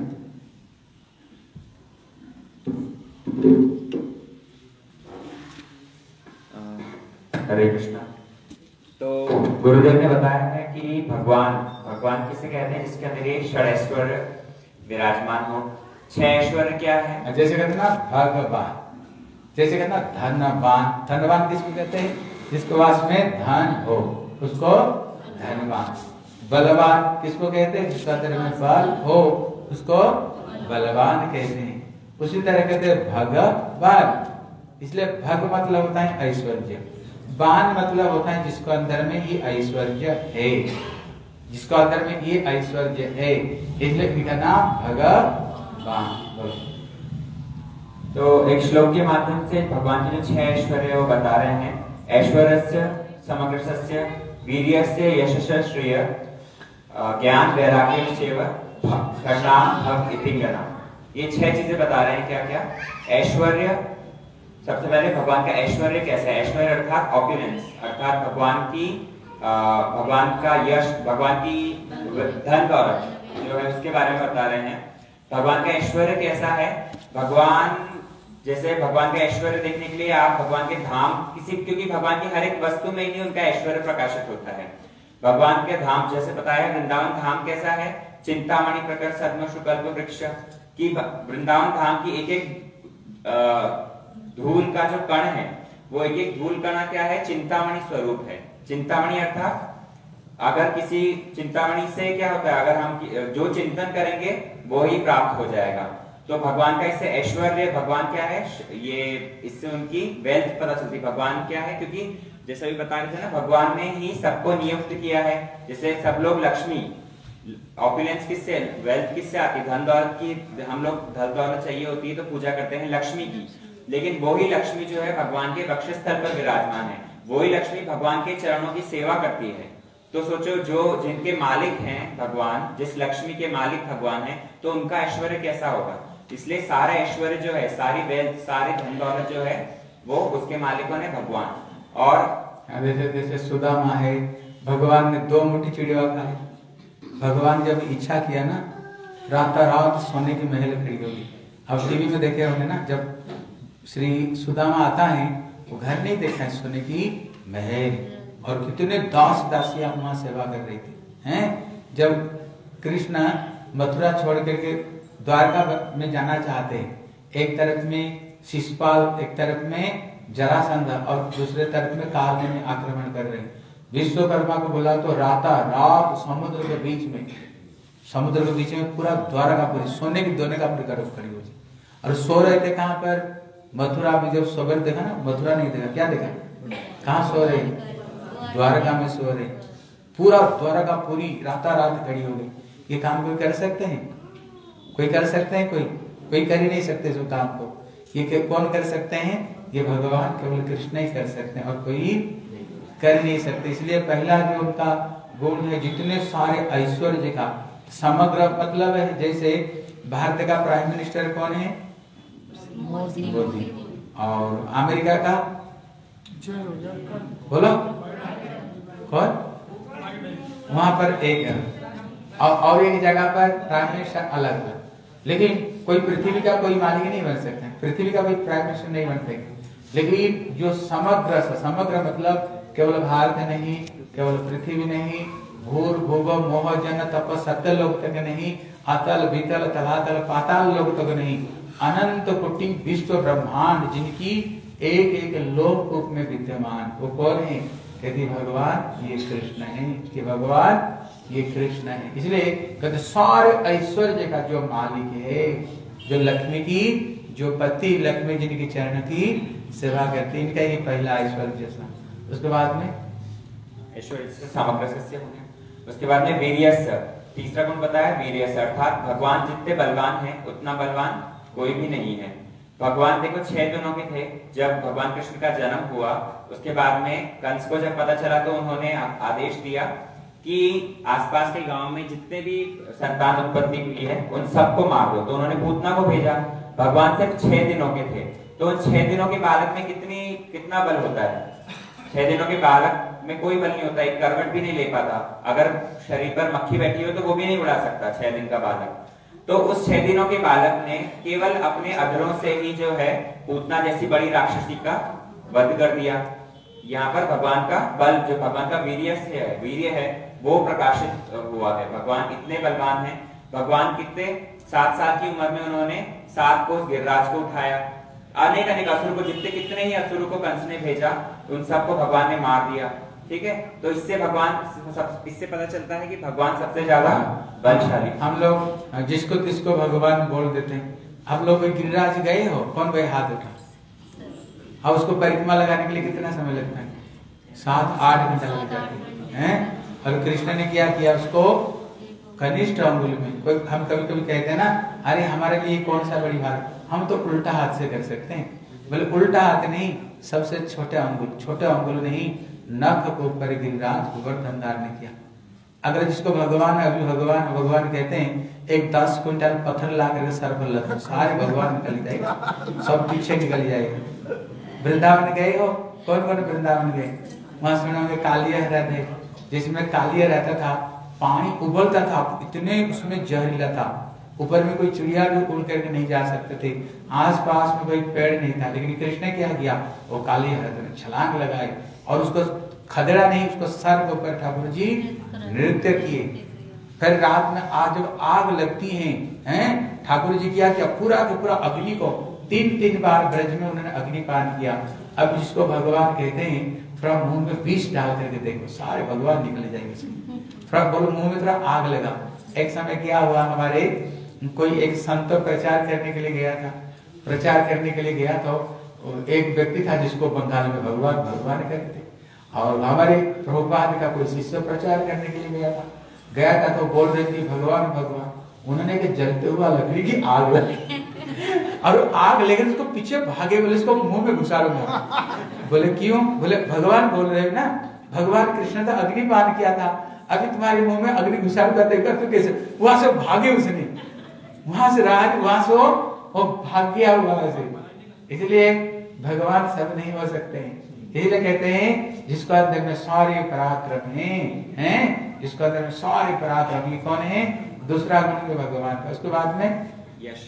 हरे कृष्णा। तो गुरुदेव ने बताया है कि भगवान किसे कहते हैं, जिसके अंदर ये षडैश्वर्य विराजमान हो। 6 ऐश्वर्य क्या है? जैसे कहते ना भगवान, जैसे कहते ना धनवान, धनवान किसको कहते हैं, जिसके पास में धन हो उसको धनवान। बलवान किसको कहते हैं, जिसका अंदर में बल हो उसको बलवान कहते हैं। उसी तरह कहते हैं भगवान, इसलिए भग मतलब होता है ऐश्वर्य, वान मतलब होता है जिसको अंदर में ये ऐश्वर्य है, जिसको अंदर में ये ऐश्वर्य है, इसलिए इनका नाम भगवान। तो एक श्लोक के माध्यम से भगवान के जो 6 ऐश्वर्य वो बता रहे हैं। ऐश्वर्यस्य समग्रस्य वीर्यस्य यशस्य श्रेय ज्ञान वैराग्यस्यैव कर्णाम भग इति गणा। ये 6 चीजें बता रहे हैं। क्या क्या? ऐश्वर्य, सबसे पहले भगवान का ऐश्वर्य कैसा है। ऐश्वर्य अर्थात ऑप्युलेंस, अर्थात भगवान का यश, भगवान की धन दौलत जो है उसके बारे में बता रहे हैं। भगवान का ऐश्वर्य कैसा है, भगवान जैसे भगवान का ऐश्वर्य देखने के लिए आप भगवान के धाम क्योंकि भगवान की हर एक वस्तु में ही उनका ऐश्वर्य प्रकाशित होता है। भगवान के धाम जैसे बताया, वृंदावन धाम कैसा है, चिंतामणि प्रकट सद्म शुकल्प वृक्ष की। वृंदावन धाम की एक एक धूल का जो कण है, वो एक एक धूल कण क्या है, चिंतामणि स्वरूप है। चिंतामणि अर्थात अगर किसी चिंतामणि से क्या होता है, अगर हम जो चिंतन करेंगे वो ही प्राप्त हो जाएगा। तो भगवान का इससे ऐश्वर्य, भगवान क्या है, ये इससे उनकी वेल्थ पता चलती। भगवान क्या है, क्योंकि जैसे भी बता रहे थे ना, भगवान ने ही सबको नियुक्त किया है। जैसे सब लोग लक्ष्मी, ऑपुलेंस किससे, वेल्थ किससे आती, धन दौलत की, हम लोग धन दौलत चाहिए होती है तो पूजा करते हैं लक्ष्मी की, लेकिन वही लक्ष्मी जो है भगवान के वक्षस्थल पर विराजमान है। वही लक्ष्मी भगवान के चरणों की सेवा करती है। तो सोचो, जो जिनके मालिक हैं भगवान, जिस लक्ष्मी के मालिक भगवान है, तो उनका ऐश्वर्य कैसा होगा। इसलिए सारा ऐश्वर्य जो है, सारी वेल्थ, सारी धन दौलत जो है, वो उसके मालिकों ने भगवान। और जैसे सुदामा है, भगवान ने 2 मुट्ठी चिड़िया खाई। भगवान जब इच्छा किया ना, रात सोने की महल खड़ी होगी। अब टीवी में देखे होंगे ना, जब श्री सुदामा आता है, वो घर नहीं देखा है, सोने की महल, और कितने दास दासियां वहां सेवा कर रही थी हैं। जब कृष्ण मथुरा छोड़ करके द्वारका में जाना चाहते हैं, एक तरफ में शिशुपाल, एक तरफ में जरासंध और दूसरे तरफ में काल में आक्रमण कर रहे हैं। विश्वकर्मा को बोला तो रात समुद्र के बीच में पूरा द्वारकापुरी सोने की दोने का प्रकार खड़ी हो, और सो रहे थे कहाँ पर, मथुरा में। जब सवेरे देखा ना, मथुरा नहीं देखा, क्या देखा, कहाँ सो रहे, द्वारका में सो रहे। पूरा द्वारकापुरी रात खड़ी हो गई। ये काम कोई कर सकते हैं, कोई कर सकते हैं, कोई कर ही नहीं सकते इस काम को। ये कौन कर सकते हैं, ये भगवान केवल कृष्ण ही कर सकते हैं, और कोई कर नहीं सकते। इसलिए पहला जो उनका गुण है, जितने सारे ऐश्वर्य का समग्र मतलब है। जैसे भारत का प्राइम मिनिस्टर कौन है, मोदी, और अमेरिका का बोलो कौन, वहां पर एक है, और एक जगह पर प्राइम मिनिस्टर अलग है। लेकिन कोई पृथ्वी का कोई मालिक नहीं बन सकता, पृथ्वी का कोई प्राइम मिनिस्टर नहीं बन सकता। लेकिन जो समग्र मतलब केवल भारत नहीं, केवल पृथ्वी नहीं, भूर भुव मोह जन तप सत्य लोक तक नहीं, अतल बीतल तलातल पाताल लोक तक नहीं, अनंत कोटि विश्व ब्रह्मांड जिनकी एक एक लोक रूप में विद्यमान, वो कौन है? कहती भगवान ये कृष्ण है, कि भगवान ये कृष्ण है। इसलिए कहते सारे ऐश्वर्य का जो मालिक है, जो लक्ष्मी की जो पति लक्ष्मी जिनकी चरण की सेवा करती, इनका ये पहला ऐश्वर्य जैसा। उसके बाद में ऐश्वर्य से समग्र सस्य हो गया। उसके बाद में वीर्यस्य, तीसरा गुण बताया वीर्यस्य, अर्थात भगवान जितने बलवान हैं उतना बलवान कोई भी नहीं है। भगवान देखो 6 दिनों के थे जब भगवान कृष्ण का जन्म हुआ। उसके बाद में कंस को जब पता चला तो उन्होंने आदेश दिया कि आसपास के गांव में जितने भी संतान उत्पत्ति हुई है उन सबको मार दो। तो उन्होंने पूतना को भेजा। भगवान सिर्फ 6 दिनों के थे, तो 6 दिनों के बालक में कितना बल होता है? 6 दिनों के बालक में कोई बल नहीं होता, एक करवट भी नहीं ले पाता। अगर शरीर पर मक्खी बैठी हो तो वो भी नहीं उड़ा सकता 6 दिन का बालक। तो उस 6 दिनों के बालक ने केवल अपने अधरों से ही जो है पूतना जैसी बड़ी राक्षसी का वध कर दिया। यहाँ पर भगवान का बल, जो भगवान का वीर्य है वो प्रकाशित हुआ है। भगवान इतने बलवान हैं। भगवान कितने 7 साल की उम्र में उन्होंने 7 कोस गिरिराज को उठाया। अनेक असुर को, जितने कितने ही असुरों को कंस ने भेजा, उन सबको भगवान ने मार दिया। ठीक है, तो इससे पता चलता है कि भगवान सबसे ज्यादा बलशाली। हम लोग जिसको तिसको भगवान बोल देते हैं। आप लोग गिरिराज गए हो, कौन भाई हाथ उठा? अब उसको परिक्रमा लगाने के लिए कितना समय लगता है? 7-8 घंटा लग जाते हैं। और कृष्ण ने क्या किया? उसको कनिष्ठ अंगुल में, कोई हम कभी कभी कहते हैं ना, अरे हमारे लिए कौन सा बड़ी बात, हम तो उल्टा हाथ से कर सकते हैं। बोले उल्टा हाथ नहीं, सबसे छोटे अंगुल नहीं, नख को ऊपर गिरिराज गोवर्धन धारण किया। अगर जिसको भगवान कहते हैं, एक 10 क्विंटल पत्थर ला करके सर पर लगा, सारे भगवान निकल जाएगा, सब पीछे निकल जाएगा। वृंदावन गए हो? कौन कौन वृंदावन गए? वहां सुना होंगे कालिया रहते, जिसमें कालिया रहता था, पानी उबलता था, इतने उसमें जहरीला था, ऊपर में कोई चिड़िया भी उड़ करके नहीं जा सकते थे, आसपास में कोई पेड़ नहीं था। लेकिन कृष्ण क्या किया? वो कालिया रहते ने छलांग लगाई और उसको खदेड़ा नहीं, उसको सर के ऊपर ठाकुर जी नृत्य किए। फिर रात में जब आग लगती है, ठाकुर जी क्या किया? पूरा के पूरा अग्नि को 3 बार ब्रज में उन्होंने अग्निपान किया। अब जिसको भगवान कहते हैं, थोड़ा मुंह में विष डाल करके देखो, सारे भगवान निकल जाएंगे। थोड़ा बोलो मुंह में थोड़ा आग लगा। एक समय क्या हुआ, हमारे कोई एक संत प्रचार करने के लिए गया तो एक व्यक्ति था जिसको बंगाल में भगवान कहते थे, और हमारे प्रभुपाद का कोई शिष्य प्रचार करने के लिए गया था तो बोल रहे थे भगवान। उन्होंने के जलते हुआ लकड़ी की आग लगी और आग लेकर उसको पीछे भागे, बोले इसको मुंह में घुसा लूंगा। बोले क्यों? बोले भगवान बोल रहे ना, भगवान कृष्ण तो अग्निपान किया था, अभी तुम्हारे मुंह में अग्नि घुसा देगा तो कैसे? वहां से भागे, उसने वहां से वो भाग गया वहां से। इसलिए भगवान सब नहीं हो सकते हैं। इसलिए कहते हैं जिसको अंदर में सारे पराक्रम हैं, जिसको अंदर में सारे पराक्रम, ये कौन है? दूसरा गुण भगवान का। उसके बाद में यश,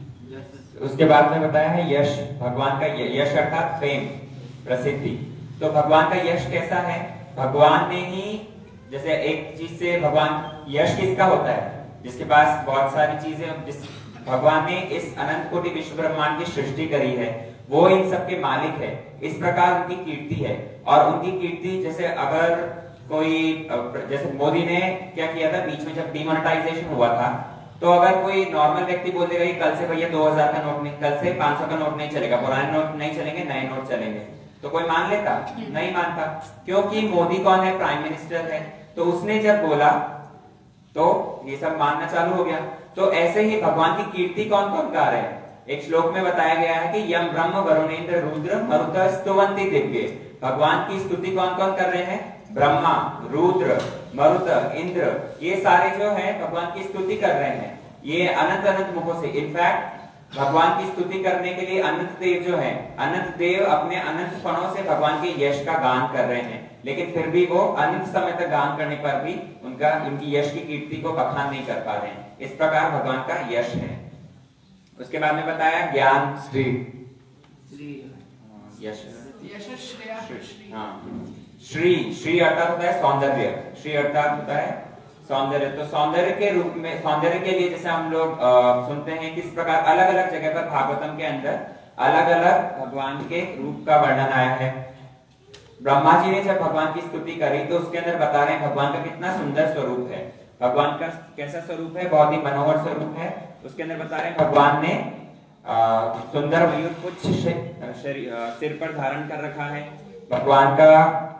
उसके बाद में बताया है यश। भगवान का यश अर्थात फेम, प्रसिद्धि। तो भगवान का यश कैसा है? भगवान ने ही, जैसे एक चीज से भगवान, यश किसका होता है? जिसके पास बहुत सारी चीजें, जिस भगवान ने इस अनंत कोटि विश्व ब्रह्मांड की सृष्टि करी है, वो इन सब के मालिक है। इस प्रकार उनकी कीर्ति है। और उनकी कीर्ति, जैसे अगर कोई, जैसे मोदी ने क्या किया था बीच में जब डिमोनेटाइजेशन हुआ था, तो अगर कोई नॉर्मल व्यक्ति बोल देगा कि कल से भैया 2000 का नोट नहीं, कल से 500 का नोट नहीं चलेगा, पुराने नोट नहीं चलेंगे, नए नोट चलेंगे, तो कोई मान लेता? नहीं मानता। क्योंकि मोदी कौन है? प्राइम मिनिस्टर है। तो उसने जब बोला तो ये सब मानना चालू हो गया। तो ऐसे ही भगवान की कीर्ति कौन कौन गा रहे हैं? एक श्लोक में बताया गया है कि यम ब्रह्म वरुणेन्द्र रुद्र मरुत स्तुवन्ति दिव्ये। भगवान की स्तुति कौन कौन कर रहे हैं? ब्रह्मा, रुद्र, मरुत, इंद्र, ये सारे जो है भगवान की स्तुति कर रहे हैं, ये अनंत मुखों से। इनफैक्ट भगवान की स्तुति करने के लिए अनंत देव जो है, अनंत देव अपने अनंत फणों से भगवान के यश का गान कर रहे हैं, लेकिन फिर भी वो अनंत समय तक गान करने पर भी उनकी यश की कीर्ति को बखान नहीं कर पा रहे हैं। इस प्रकार भगवान का यश है। उसके बाद में बताया ज्ञान श्री, यश, हाँ, श्री, श्री अर्थात होता है सौंदर्य, श्री अर्थात होता है सौंदर्य। तो सौंदर्य के रूप में, सौंदर्य के लिए जैसे हम लोग सुनते हैं किस प्रकार अलग अलग जगह पर भागवतम के अंदर अलग अलग भगवान के रूप का वर्णन आया है। ब्रह्मा जी ने जब भगवान की स्तुति करी तो उसके अंदर बता रहे हैं भगवान का कितना सुंदर स्वरूप है, भगवान का कैसा स्वरूप है, बहुत ही मनोहर स्वरूप है। उसके अंदर बता रहे हैं भगवान ने सुंदर मयूर कुछ सिर पर धारण कर रखा है, भगवान का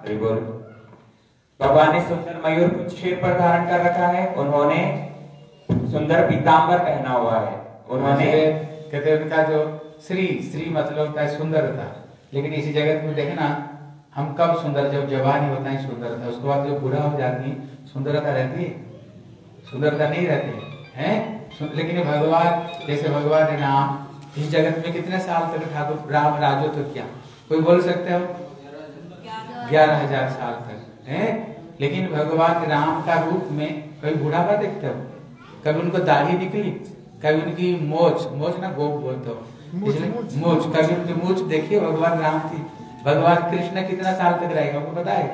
भगवान ने सुंदर मयूर कुछ सिर पर धारण कर रखा है, उन्होंने सुंदर पीतांबर पहना हुआ है, उन्होंने कहते हैं उनका जो श्री, श्री मतलब होता है सुंदरता। लेकिन इसी जगत में देखे ना, हम कब सुंदर, जब जवानी होता है सुंदरता, उसके बाद जब बूढ़ा हो जाती सुंदरता रहती है, सुंदरता नहीं रहती है। लेकिन भगवान, जैसे भगवान ने नाम इस जगत में कितने साल तक ठाकुर राम राजत्व किया, कोई बोल सकते हो? 11,000 साल तक है। लेकिन भगवान राम का रूप में कभी बुढ़ापा देखते हो? कभी उनको दाढ़ी निकली, कभी उनकी मोच ना गोप बोलते हो, मूछ, कभी उनकी मूछ देखिए भगवान राम की। भगवान कृष्ण कितना साल तक रहेगा आपको पता है?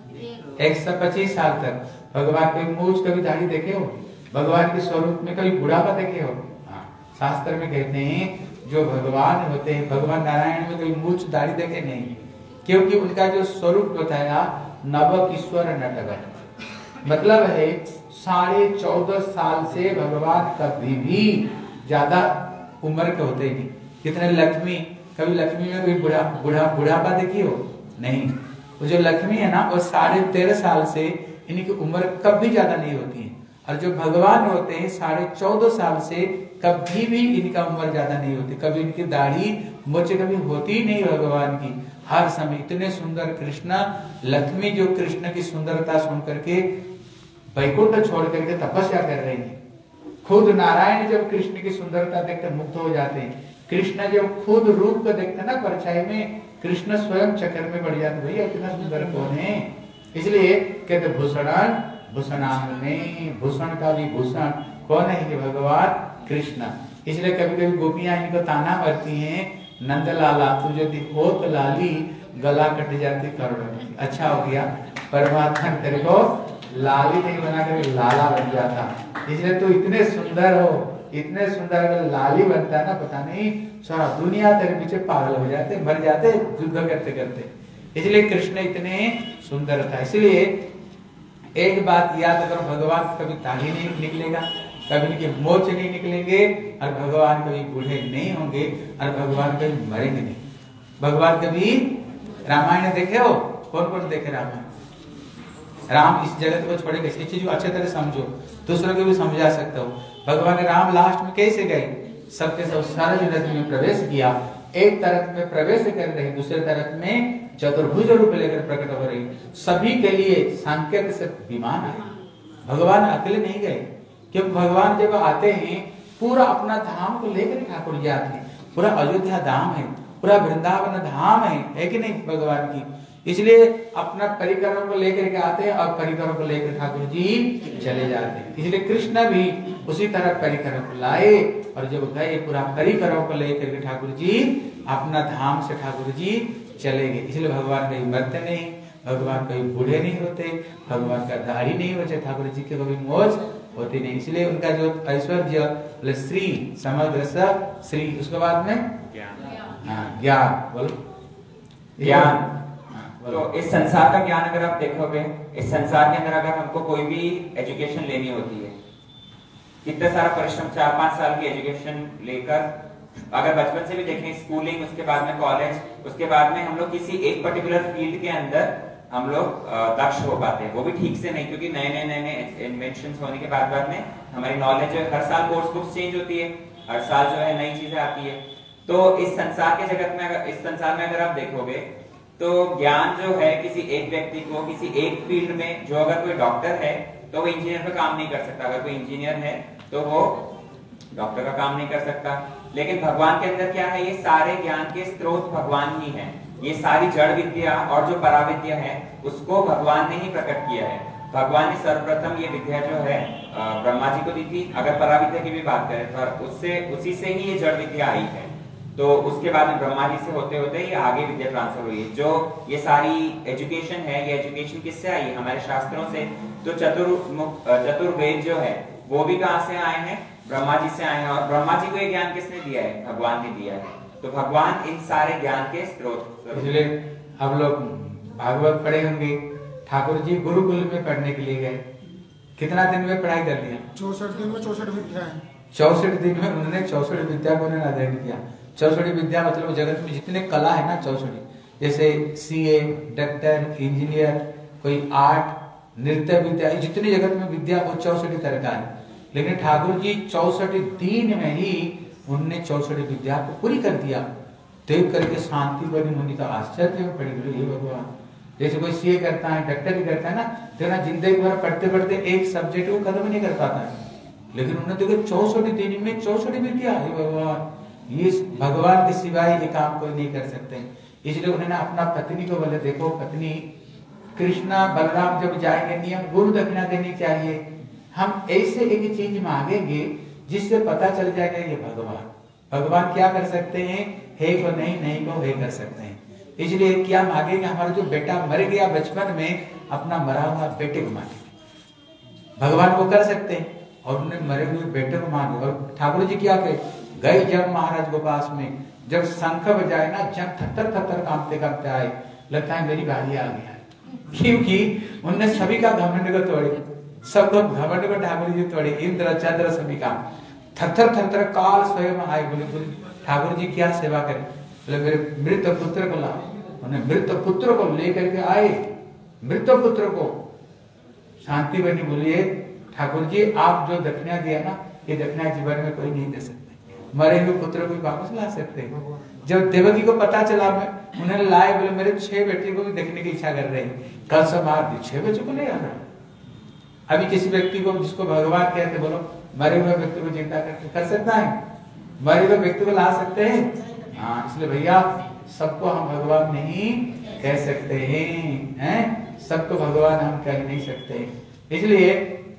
125 साल तक। भगवान कभी मूछ कभी दाढ़ी देखे हो? भगवान के स्वरूप में कभी बुढ़ापा देखे हो? शास्त्र में कहते हैं जो भगवान होते हैं, भगवान नारायण में कभी मूछ दाढ़ी देखे नहीं, क्योंकि उनका जो स्वरूप बताया नव किशोर नटवर, मतलब है 14.5 साल से भगवान कभी भी ज्यादा उम्र के होते नहीं। कितने लक्ष्मी, कभी लक्ष्मी में कोई बुढ़ापा देखी हो? नहीं। वो जो लक्ष्मी है ना, वो 13.5 साल से इनकी उम्र कभी ज्यादा नहीं होती है। और जो भगवान होते हैं 14.5 साल से कभी भी इनका उम्र ज्यादा नहीं होती, कभी इनकी दाढ़ी मोचे कभी होती नहीं भगवान की। हर समय इतने सुंदर कृष्ण, लक्ष्मी जो कृष्ण की सुंदरता सुन करके वैकुंठ छोड़ करके तपस्या कर रही है। खुद नारायण जब कृष्ण की सुंदरता देखकर मुक्त हो जाते हैं, कृष्ण जब खुद रूप को देखते ना परछाई में, कृष्ण स्वयं चक्कर में बढ़ जाते, भैया इतना सुंदर कौन है। इसलिए कहते भूषण भूषणांगने, भूषण का भी भूषण कौन है? ये भगवान कृष्ण। इसलिए कभी कभी गोपियां इनको ताना मारती हैं, नंदलाला तू यदि होत लाली गला कट जाती करोड़पति। अच्छा हो गया परमात्मा तेरे को लाली नहीं बना कर लाला बन जाता। इसलिए तू इतने सुंदर हो, इतने सुंदर अगर लाली बनता ना, पता नहीं सारा दुनिया तेरे पीछे पागल हो जाते, मर जाते युद्ध करते करते। इसलिए कृष्ण इतने सुंदर था। इसलिए एक बात याद करो, भगवान कभी दाढ़ी नहीं निकलेगा, कभी इनके मोच नहीं निकलेंगे, और भगवान कभी बूढ़े नहीं होंगे, और भगवान कभी मरेंगे नहीं। भगवान कभी रामायण देखे हो? कौन कौन देखे रामायण? राम इस जगत को छोड़े गए, इस चीज को अच्छे तरह समझो, दूसरों को भी समझा सकते हो। भगवान राम लास्ट में कैसे गए? सबके सब सारे जगत में प्रवेश किया, एक तरफ में प्रवेश कर रहे, दूसरे तरफ में चतुर्भुज रूप लेकर प्रकट हो रही, सभी के लिए सांकेत से विमान आए। भगवान अकेले नहीं गए, क्योंकि भगवान जब आते हैं पूरा अपना धाम को लेकर ठाकुर जी आते हैं। पूरा अयोध्या धाम है, पूरा वृंदावन धाम है कि नहीं भगवान की। इसलिए अपना परिकरों को लेकर के आते हैं और परिकरों को लेकर ठाकुर जी चले जाते हैं। इसलिए कृष्ण भी उसी तरह परिकरों को लाए, और जब गए पूरा परिकरों को लेकर के ठाकुर जी अपना धाम से ठाकुर जी चले गए। इसलिए भगवान कहीं मरते नहीं, भगवान कहीं बूढ़े नहीं होते, भगवान का दाढ़ी नहीं होते, ठाकुर जी के कभी मोज होती नहीं। इसलिए उनका जो ऐश्वर्य श्री, समग्र सब श्री, उसके बाद में ज्ञान, बोलो ज्ञान। तो इस संसार का ज्ञान अगर आप देखोगे, इस संसार के अंदर अगर हमको कोई भी एजुकेशन लेनी होती है, कितना सारा परिश्रम, 4-5 साल की एजुकेशन लेकर, अगर बचपन से भी देखें स्कूलिंग, उसके बाद में कॉलेज, उसके बाद में हम लोग किसी एक पर्टिकुलर फील्ड के अंदर हम लोग दक्ष हो पाते हैं, वो भी ठीक से नहीं, क्योंकि नए इन्वेंशंस होने के बाद में हमारी नॉलेज हर साल कोर्स बुक्स चेंज होती है, हर साल जो है नई चीजें आती है। तो इस संसार के जगत में, अगर इस संसार में अगर आप देखोगे तो ज्ञान जो है किसी एक व्यक्ति को किसी एक फील्ड में, जो अगर कोई डॉक्टर है तो वो इंजीनियर का काम नहीं कर सकता, अगर कोई इंजीनियर है तो वो डॉक्टर का काम नहीं कर सकता। लेकिन भगवान के अंदर क्या है, ये सारे ज्ञान के स्रोत भगवान ही हैं। ये सारी जड़ विद्या और जो पराविद्या है उसको भगवान ने ही प्रकट किया है। भगवान ने सर्वप्रथम ये विद्या जो है ब्रह्मा जी को दी थी। अगर पराविद्या की भी बात करें तो उसी से ही ये जड़ विद्या आई है। तो उसके बाद में ब्रह्मा जी से होते होते ये आगे विद्या ट्रांसफर हुई है। जो ये सारी एजुकेशन है, ये एजुकेशन किससे आई है? हमारे शास्त्रों से। तो चतुर्वेद जो है वो भी कहाँ से आए हैं? ब्रह्मा जी से आए हैं। और ब्रह्मा जी को ये ज्ञान किसने दिया है? भगवान ने दिया है। तो भगवान इन सारे ज्ञान के स्रोत। इसलिए आप लोग भागवत पढ़े होंगे, ठाकुर जी गुरुकुल में पढ़ने के लिए गए, कितना दिन में पढ़ाई कर लिया? 64 दिन में 64 विद्या है। 64 दिन में उन्होंने 64 विद्या को उन्होंने अध्ययन किया। 64 विद्या मतलब जगत में जितने कला है ना 64, जैसे सीए, डॉक्टर, इंजीनियर, कोई आर्ट, नृत्य विद्या, जितनी जगत में विद्या वो 64 तरह का है। लेकिन ठाकुर जी 64 दिन में ही उन्होंने 64 विद्या को पूरी कर दिया। देख करके शांति बनी मुनि का आश्चर्य में पड़ी गई, भगवान। जैसे कोई सीए करता है, डॉक्टर करता है ना, तो ना जिंदगी भर पढ़ते पढ़ते एक सब्जेक्ट को खत्म नहीं कर पाता है। लेकिन उन्होंने देखो 64 दिन में 64 विद्या, भगवान। ये भगवान के सिवाय ये काम कोई नहीं कर सकते। इसलिए उन्होंने अपना पत्नी को बोले, देखो पत्नी, कृष्णा बलराम जब जाएंगे नियम गुरु दक्षिणा देनी चाहिए। हम ऐसे एक चीज मांगेंगे जिससे पता चल जाएगा ये भगवान क्या कर सकते हैं, है को नहीं, नहीं को है कर सकते हैं। इसलिए क्या मांगेंगे? हमारा जो बेटा मर गया बचपन में, अपना मरा हुआ बेटे को मांगेंगे। भगवान वो कर सकते हैं और उन्हें मरे हुए बेटे को मांगे। और ठाकुर जी क्या गए जब महाराज को पास में, जब शंख बजाए ना, जब थर थर कांपते कांपते आए, लगता है मेरी बारी आ गया। क्योंकि उनने सभी का घमंड को तोड़े, सबको घमंड को ठाकुर जी तोड़े, इंद्र चंद्र सभी का थर काल स्वयं आए। बोले ठाकुर जी क्या सेवा करें? बोले मेरे मृत पुत्र को ला। उन्हें मृत पुत्र को लेकर के आए। मृत पुत्र को शांति बनी, बोलिए ठाकुर जी आप जो दक्षिणा दिया ना, ये दक्षिणा जीवन में कोई नहीं दे सकते। मरे हुए पुत्र को वापस ला सकते हैं। जब देवकी को पता चला, उन्हें लाए, बोले मेरे 6 बेटे को भी देखने की इच्छा कर रहे हैं, कल से मार दी, 6 बच्चों को ले आ रहा। अभी किसी व्यक्ति को जिसको भगवान कहते, बोलो मरे हुए व्यक्ति को जिंदा करके कर सकता है? मरे हुए व्यक्ति को ला सकते हैं? हाँ, इसलिए भैया सबको हम भगवान नहीं कह सकते हैं, सबको भगवान हम कह नहीं सकते। इसलिए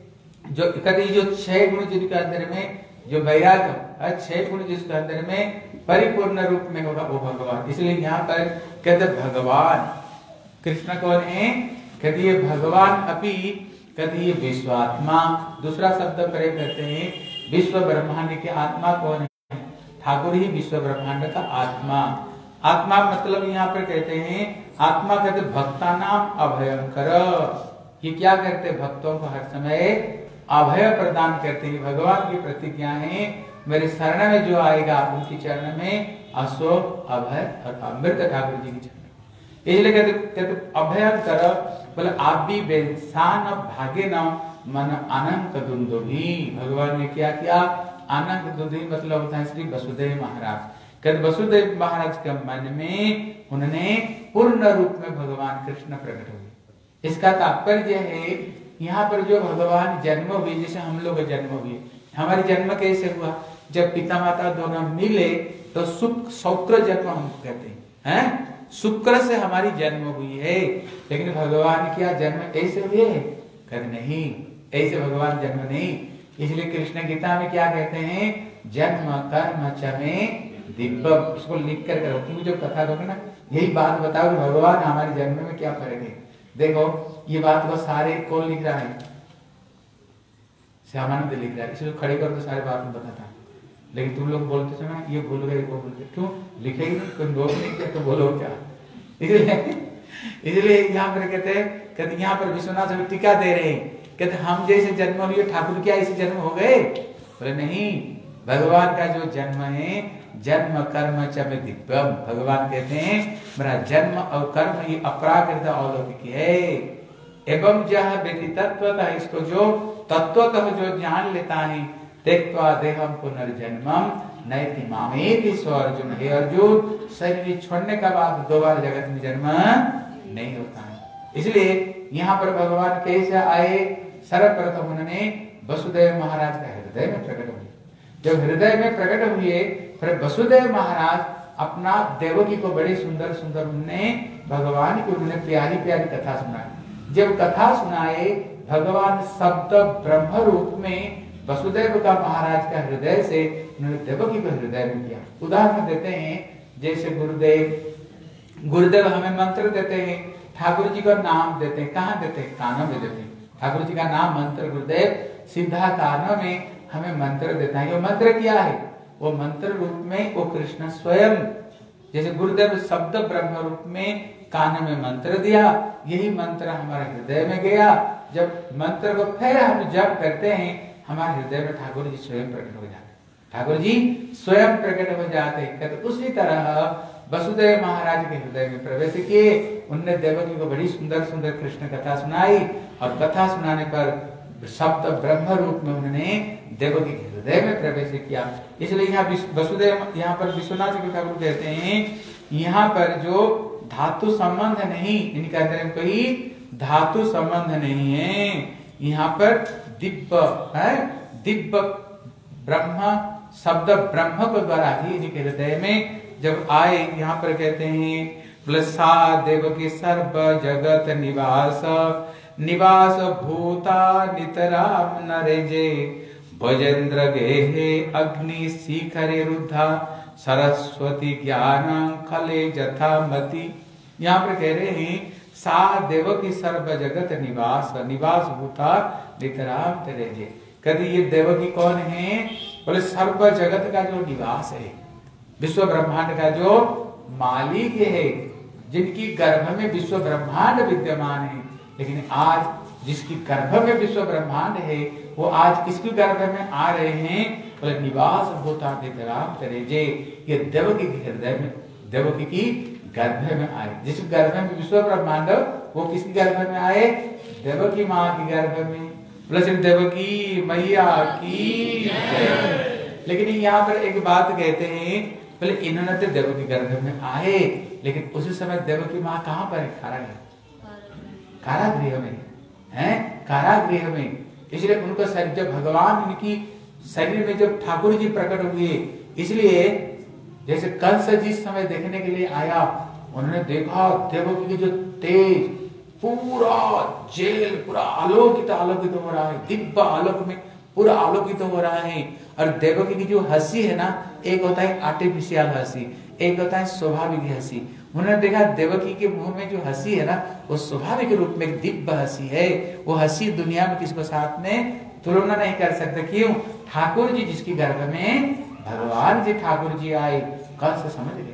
जो कभी जो 6 गुण जिनके अंदर में, जो वैराग्य 6 गुण जिसके अंदर में परिपूर्ण रूप में होगा वो भगवान। इसलिए यहाँ पर कहते भगवान कृष्ण कौन है? कहते ये भगवान अपि, कहते ये विश्वात्मा। दूसरा शब्द प्रयोग करते हैं, विश्व ब्रह्मांड के आत्मा कौन है? ठाकुर ही विश्व ब्रह्मांड का आत्मा। आत्मा मतलब यहाँ पर कहते हैं, आत्मा कहते भक्ता नाम अभयंकर। ये क्या करते? भक्तों को हर समय अभय प्रदान करते हैं। भगवान की प्रतिज्ञा है, मेरे शरण में जो आएगा उनकी चरण में अशोक, अभय और अमृत ठाकुर जी की चरण। इसलिए कहते अभयंकर, बोले आप भी बेसान भागे न मन अनंत दुंदुभी। भगवान ने क्या किया? अनंत दुंदुभी मतलब होता है श्री वसुदेव महाराज। कहते वसुदेव महाराज के मन में उन्होंने पूर्ण रूप में भगवान कृष्ण प्रकट हुए। इसका तात्पर्य है यहाँ पर जो भगवान जन्म हुए, जैसे हम लोग जन्म हुए, हमारी जन्म कैसे हुआ? जब पिता माता दोनों मिले तो शुक्र जन्म हम कहते हैं, शुक्र से हमारी जन्म हुई है। लेकिन भगवान क्या जन्म ऐसे हुए? कर नहीं, ऐसे भगवान जन्म नहीं। इसलिए कृष्ण गीता में क्या कहते हैं? जन्म कर्म चमे दिव्य। इसको लिख कर तुम जो कथा करोगे ना, यही बात बताओ भगवान हमारे जन्म में क्या फर्क है। देखो ये बात को सारे कौन लिख रहा है? श्यामानंद लिख रहा है। इसलिए खड़े कर तो सारे बात में बताता। लेकिन तुम लोग बोलते समय ये भूल गए, वो भूल गए, क्यों लिखेगी नहीं? कोई नोट नहीं किया तो बोलो क्या? इसलिए यहाँ पर कहते यहाँ पर विश्वनाथ टीका दे रहे हैं, कहते हम जैसे जन्म हुए ठाकुर क्या ऐसे जन्म हो गए? बोले नहीं, भगवान का जो जन्म है जन्म कर्म चमे दिव्यम। भगवान कहते हैं मेरा जन्म और कर्म ये अपराकृत अलौकिक है। एवं जह व्यक्ति तत्वतः, इसको जो तत्वतः जो जान लेता है, त्यक्त्वा देहम पुनर्जन्मम नैति मामेति सो अर्जुन। हे अर्जुन, शरीर छोड़ने का बाद दोबारा जगत में जन्म नहीं होता है। इसलिए यहाँ पर भगवान कैसे आए? सर्वप्रथम उन्होंने वसुदेव महाराज का हृदय में प्रकट हुए। जब हृदय में प्रकट हुए, फिर वसुदेव महाराज अपना देवकी को बड़ी सुंदर सुंदर उन्होंने भगवान को उन्होंने प्यारी प्यारी कथा सुनाई। जब कथा सुनाए, भगवान शब्द ब्रह्म रूप में वसुदेव का महाराज का हृदय से उन्होंने देवकी को हृदय में किया। उदाहरण देते हैं, जैसे गुरुदेव हमें मंत्र देते हैं, ठाकुर जी का नाम देते हैं, कहाँ देते हैं? कानों में देते हैं। ठाकुर जी का नाम मंत्र गुरुदेव सीधा कानों में हमें मंत्र देता है। वो मंत्र क्या है? वो मंत्र रूप में वो कृष्ण स्वयं, जैसे गुरुदेव शब्द ब्रह्म रूप में कान में मंत्र दिया, यही मंत्र हमारे हृदय में गया। जब मंत्र को फिर हम जप करते हैं, हमारे हृदय में ठाकुर जी स्वयं प्रकट हो जाते, ठाकुर जी स्वयं प्रकट हो जाते हैं। उसी तरह वसुदेव महाराज के हृदय में प्रवेश किए, उनने देवकी को बड़ी सुंदर सुंदर कृष्ण कथा सुनाई, और कथा सुनाने पर शब्द ब्रह्म रूप में उन्होंने देवकी के हृदय में प्रवेश किया। इसलिए यहाँ वसुदेव, यहाँ पर विश्वनाथ ठाकुर कहते हैं, यहाँ पर जो धातु संबंध नहीं, इनके अंदर में कोई धातु संबंध नहीं है। यहाँ पर दिव्य है, दिव्य ब्रह्म शब्द ब्रह्म को द्वारा ही इनके हृदय में जब आए, यहाँ पर कहते हैं सा देवकी सर्व जगत निवास निवास भूता नितराम नरेजे भजेंद्र गेहे अग्नि शिखरे रुद्धा सरस्वती ज्ञान खले जथा मति। यहाँ पर कह रहे हैं सा देवकी सर्व जगत निवास निवास भूता नितराम तरेजे। कभी ये देवकी कौन है? बोले सर्व जगत का जो निवास है, विश्व ब्रह्मांड का जो मालिक है, जिनकी गर्भ में विश्व ब्रह्मांड विद्यमान है। लेकिन आज जिसकी गर्भ में विश्व ब्रह्मांड है, वो आज किसकी गर्भ में आ रहे हैं? बोले निवास भूता नितराम तरेजे। ये देवकी के हृदय में, देवकी की गर्भ में आए। जिस गर्भ में विश्व ब्रह्मांड, वो किसकी गर्भ में आए? देवकी माँ की गर्भ में। देवकी मैया की जय। लेकिन यहाँ पर एक बात कहते हैं, बोले इन्होंने तो देवकी गर्भ में आए, लेकिन उसी समय देवकी माँ कहाँ पर है? कारागृह में है, कारागृह में। इसलिए उनको शरीर, जब भगवान इनकी शरीर में जब ठाकुर जी प्रकट हुए, इसलिए जैसे कंस जिस समय देखने के लिए आया, उन्होंने देखा देवकी की जो तेज, पूरा जेल पूरा आलोकित आलोकित हो रहा है, दिव्य आलोक में पूरा आलोकित हो रहा है। और देवकी की जो हंसी है ना, एक होता है आर्टिफिशियल हंसी, एक होता है स्वाभाविक हंसी। उन्होंने देखा देवकी के मुंह में जो हंसी है ना, वो स्वाभाविक रूप में दिव्य हंसी है। वो हंसी दुनिया में किसी को साथ में तुलना नहीं कर सकते। क्यों? ठाकुर जी जिसकी गर्भ में भगवान जी ठाकुर जी आए। कंस समझ गया,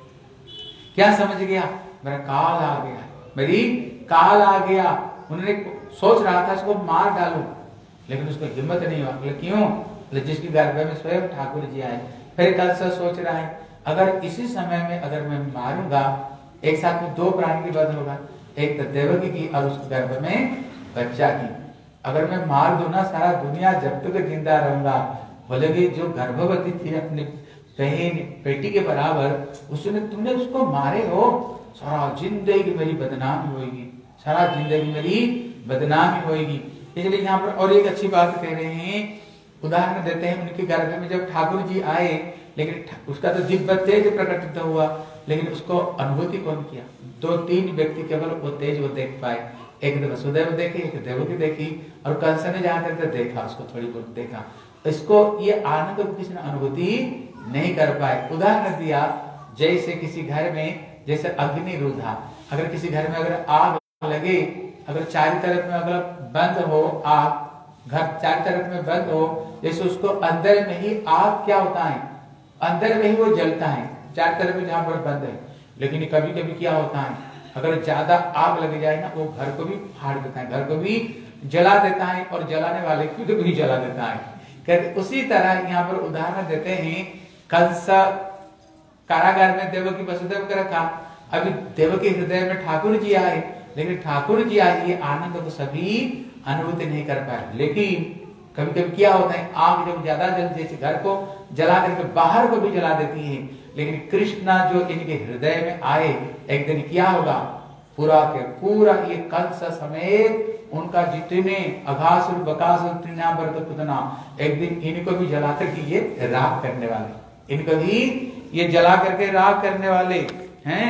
क्या समझ गया? मेरा काल आ गया, मेरी काल आ गया। उन्होंने सोच रहा था इसको मार डालूं, लेकिन उसको हिम्मत नहीं हुआ। क्यों? जिसकी गर्भ में स्वयं ठाकुर जी आए। फिर कंस सोच रहा है, अगर इसी समय में अगर मैं मारूंगा, एक साथ में दो प्राणी की वध होगा, एक तो देवकी की और उस गर्भ में बच्चा की। अगर मैं मार दूं ना, सारा दुनिया जब तक जिंदा रहूंगा, बोलेगी जो गर्भवती थी अपने बहन बेटी के बराबर, उसने तुमने उसको मारे हो, सारा जिंदगी मेरी बदनामी होगी, सारा जिंदगी मेरी बदनामी होगी। इसलिए यहाँ पर और एक अच्छी बात कह रहे हैं, उदाहरण देते हैं, उनके गर्भ में जब ठाकुर जी आए, लेकिन उसका तो दिव्य तेज प्रकटित हुआ, लेकिन उसको अनुभूति कौन किया? दो तीन व्यक्ति केवल वो तेज वो देख पाए। एक तो वसुदेव देखे, एक देवकी देखी, और कंस ने जहाँ करके देखा, उसको थोड़ी बहुत देखा। इसको ये आनंद को किसी ने अनुभूति नहीं कर पाए। उदाहरण दिया, जैसे किसी घर में जैसे अग्नि रुधा, अगर किसी घर में अगर आग लगे, अगर चारों तरफ में अगर बंद हो आग, घर चारों तरफ में बंद हो, जैसे उसको अंदर में ही आग क्या होता है? अंदर में ही वो जलता है, चारों तरफ में जहाँ पर बंद है। लेकिन कभी कभी क्या होता है, अगर ज्यादा आग लग जाए ना, वो घर को भी फाड़ देता है, घर को भी जला देता है, और जलाने वाले को भी जला देता है। कहते उसी तरह यहाँ पर उदाहरण देते हैं, कंस कारागार में देवकी वसुदेव को रखा, अभी देवकी हृदय में ठाकुर जी आए, लेकिन ठाकुर जी आए ये आनंद को सभी अनुभूति नहीं कर पाए। लेकिन कभी कभी क्या होता है, आग जब ज्यादा जल जैसे घर को जला करके बाहर को भी जला देती है, लेकिन कृष्णा जो इनके हृदय में आए, एक दिन क्या होगा, पूरा के पूरा ये कंस समेत उनका जितने अघासुर बकासुर तृणावर्तपुतना, एक दिन इनको भी जला करके ये राख करने वाले, इनको भी ये जला करके राख करने वाले हैं।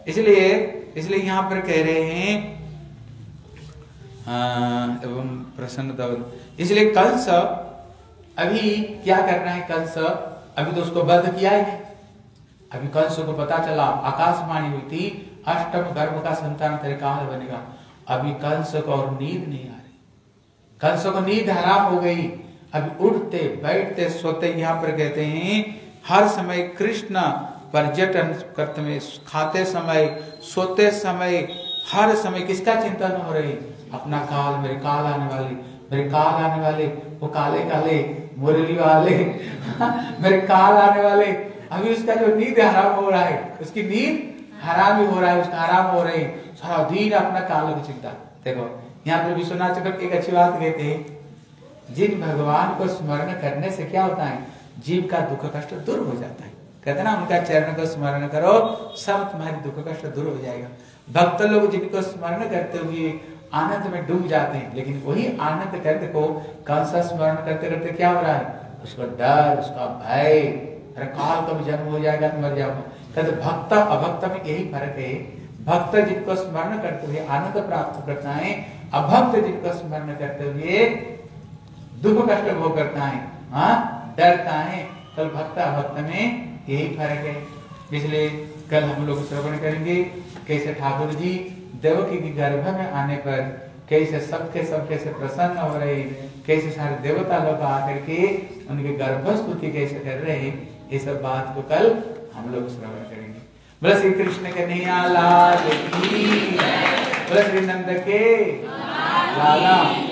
इसलिए यहाँ पर कह रहे हैं एवं प्रसन्नता। इसलिए कंस अभी क्या करना है कंस, अभी तो उसको वध किया ही नहीं। अभी कंस को पता चला, आकाशवाणी हुई थी अष्टम गर्भ का संतान तेरे काल बनेगा। अभी कंस को और नींद नहीं आ रही, कंस को नींद हराम हो गई। अभी उठते बैठते सोते, यहाँ पर कहते हैं हर समय कृष्ण पर्यटन करते में, खाते समय सोते समय हर समय किसका चिंतन हो रही, अपना काल, मेरे काल आने वाले, मेरे काल आने वाले, वो काले काले मुरली वाले मेरे काल आने वाले। अभी उसका जो नींद हराम हो रहा है, उसकी नींद हराम ही हो रहा है, उसका हराम हो रही, सारा दिन अपना कालों की चिंता। देखो यहाँ पर विश्वनाथ चक्रवर्ती एक अच्छी बात कहते हैं, जिन भगवान को स्मरण करने से क्या होता है, जीव का दुख कष्ट दूर हो जाता है। कहते ना, उनका चरण को स्मरण करो सब तुम्हारी दुख कष्ट दूर हो जाएगा। भक्त लोग जिनको स्मरण करते हुए आनंद में डूब जाते हैं, लेकिन वही आनंद करते को कंस स्मरण करते करते क्या हो रहा है, उसका डर, उसका भय, अरे काल कब जन्म हो जाएगा तो मर जाऊंगा। कहते भक्त अभक्त में यही फर्क है, भक्त जिनको स्मरण करते हुए आनंद प्राप्त करता है, अभक्त जिनको स्मरण करते हुए दुख कष्ट भोग करता है, हाँ डरता है। कल भक्त अभक्त में यही फर्क है। इसलिए कल हम लोग श्रवण करेंगे कैसे ठाकुर जी देवकी के गर्भ में आने पर कैसे सबके सब कैसे प्रसन्न हो रहे, कैसे सारे देवता लोग आकर के उनके गर्भस्तुति कैसे कर रहे हैं, ये सब बात को कल हम लोग श्रवण करेंगे। बोले श्री कृष्ण के नैया लाल की, बोले श्री नंद के लाला।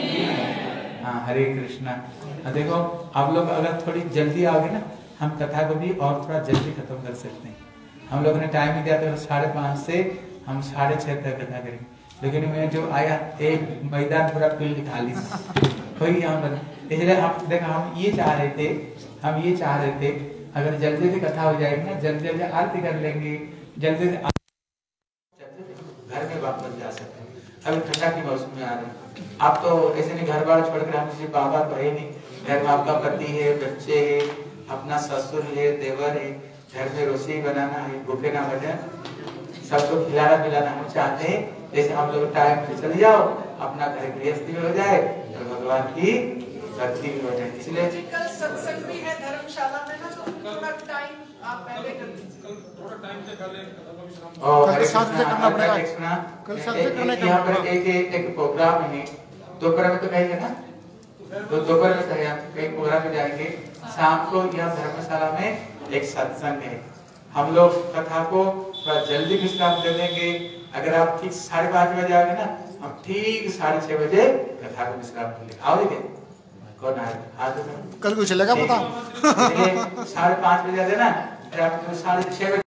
हाँ हरे कृष्णा। देखो आप लोग अगर थोड़ी जल्दी आओगे ना, हम कथा को भी और थोड़ा जल्दी खत्म कर सकते हैं। हम लोगों ने टाइम दिया था 5:30 से हम 6:30 तक कथा करेंगे, लेकिन मैं जो आया एक मैदान पूरा फील्ड खाली कोई यहाँ पर, इसलिए हम देखा हम ये चाह रहे थे अगर जल्दी से कथा हो जाएगी ना, जल्दी जल्दी आरती कर लेंगे, जल्दी से घर में वापस जा सकते हैं। अभी ठंडा की मौसम में आ रहे हैं, आप तो ऐसे नहीं घर बार छोड़कर हम किसी बाबा तो है नहीं, घर में आपका पति है, बच्चे है, अपना ससुर है, देवर है, घर में रसोई बनाना है, भूखे ना बैठे, सबको खिलाना पिलाना हम चाहते हैं। जैसे हम लोग टाइम से चले जाओ, अपना घर गृहस्थी में हो जाए और भगवान की भक्ति भी हो जाए। इसलिए कल सत्संग भी है धर्मशाला में ना, तो थोड़ा टाइम आप पहले कर दीजिए, थोड़ा टाइम से कर ले। और कल 7 बजे करना पड़ेगा, कल 7 बजे करना यहाँ पर एक प्रोग्राम है, दोपहर में तो कहेंगे ना, तो दोपहर में कहीं प्रोग्राम में जाएंगे, शाम को यहाँ धर्मशाला में एक सत्संग है। हम लोग कथा को थोड़ा जल्दी विश्राम दे देंगे। अगर आप ठीक 5:30 बजे आओगे ना, हम ठीक 6:30 बजे कथा को विश्राम देंगे। आओगे कौन आए? आज कल कुछ चलेगा पता 5:30 बजे आ जाना, फिर आप 6:30 बजे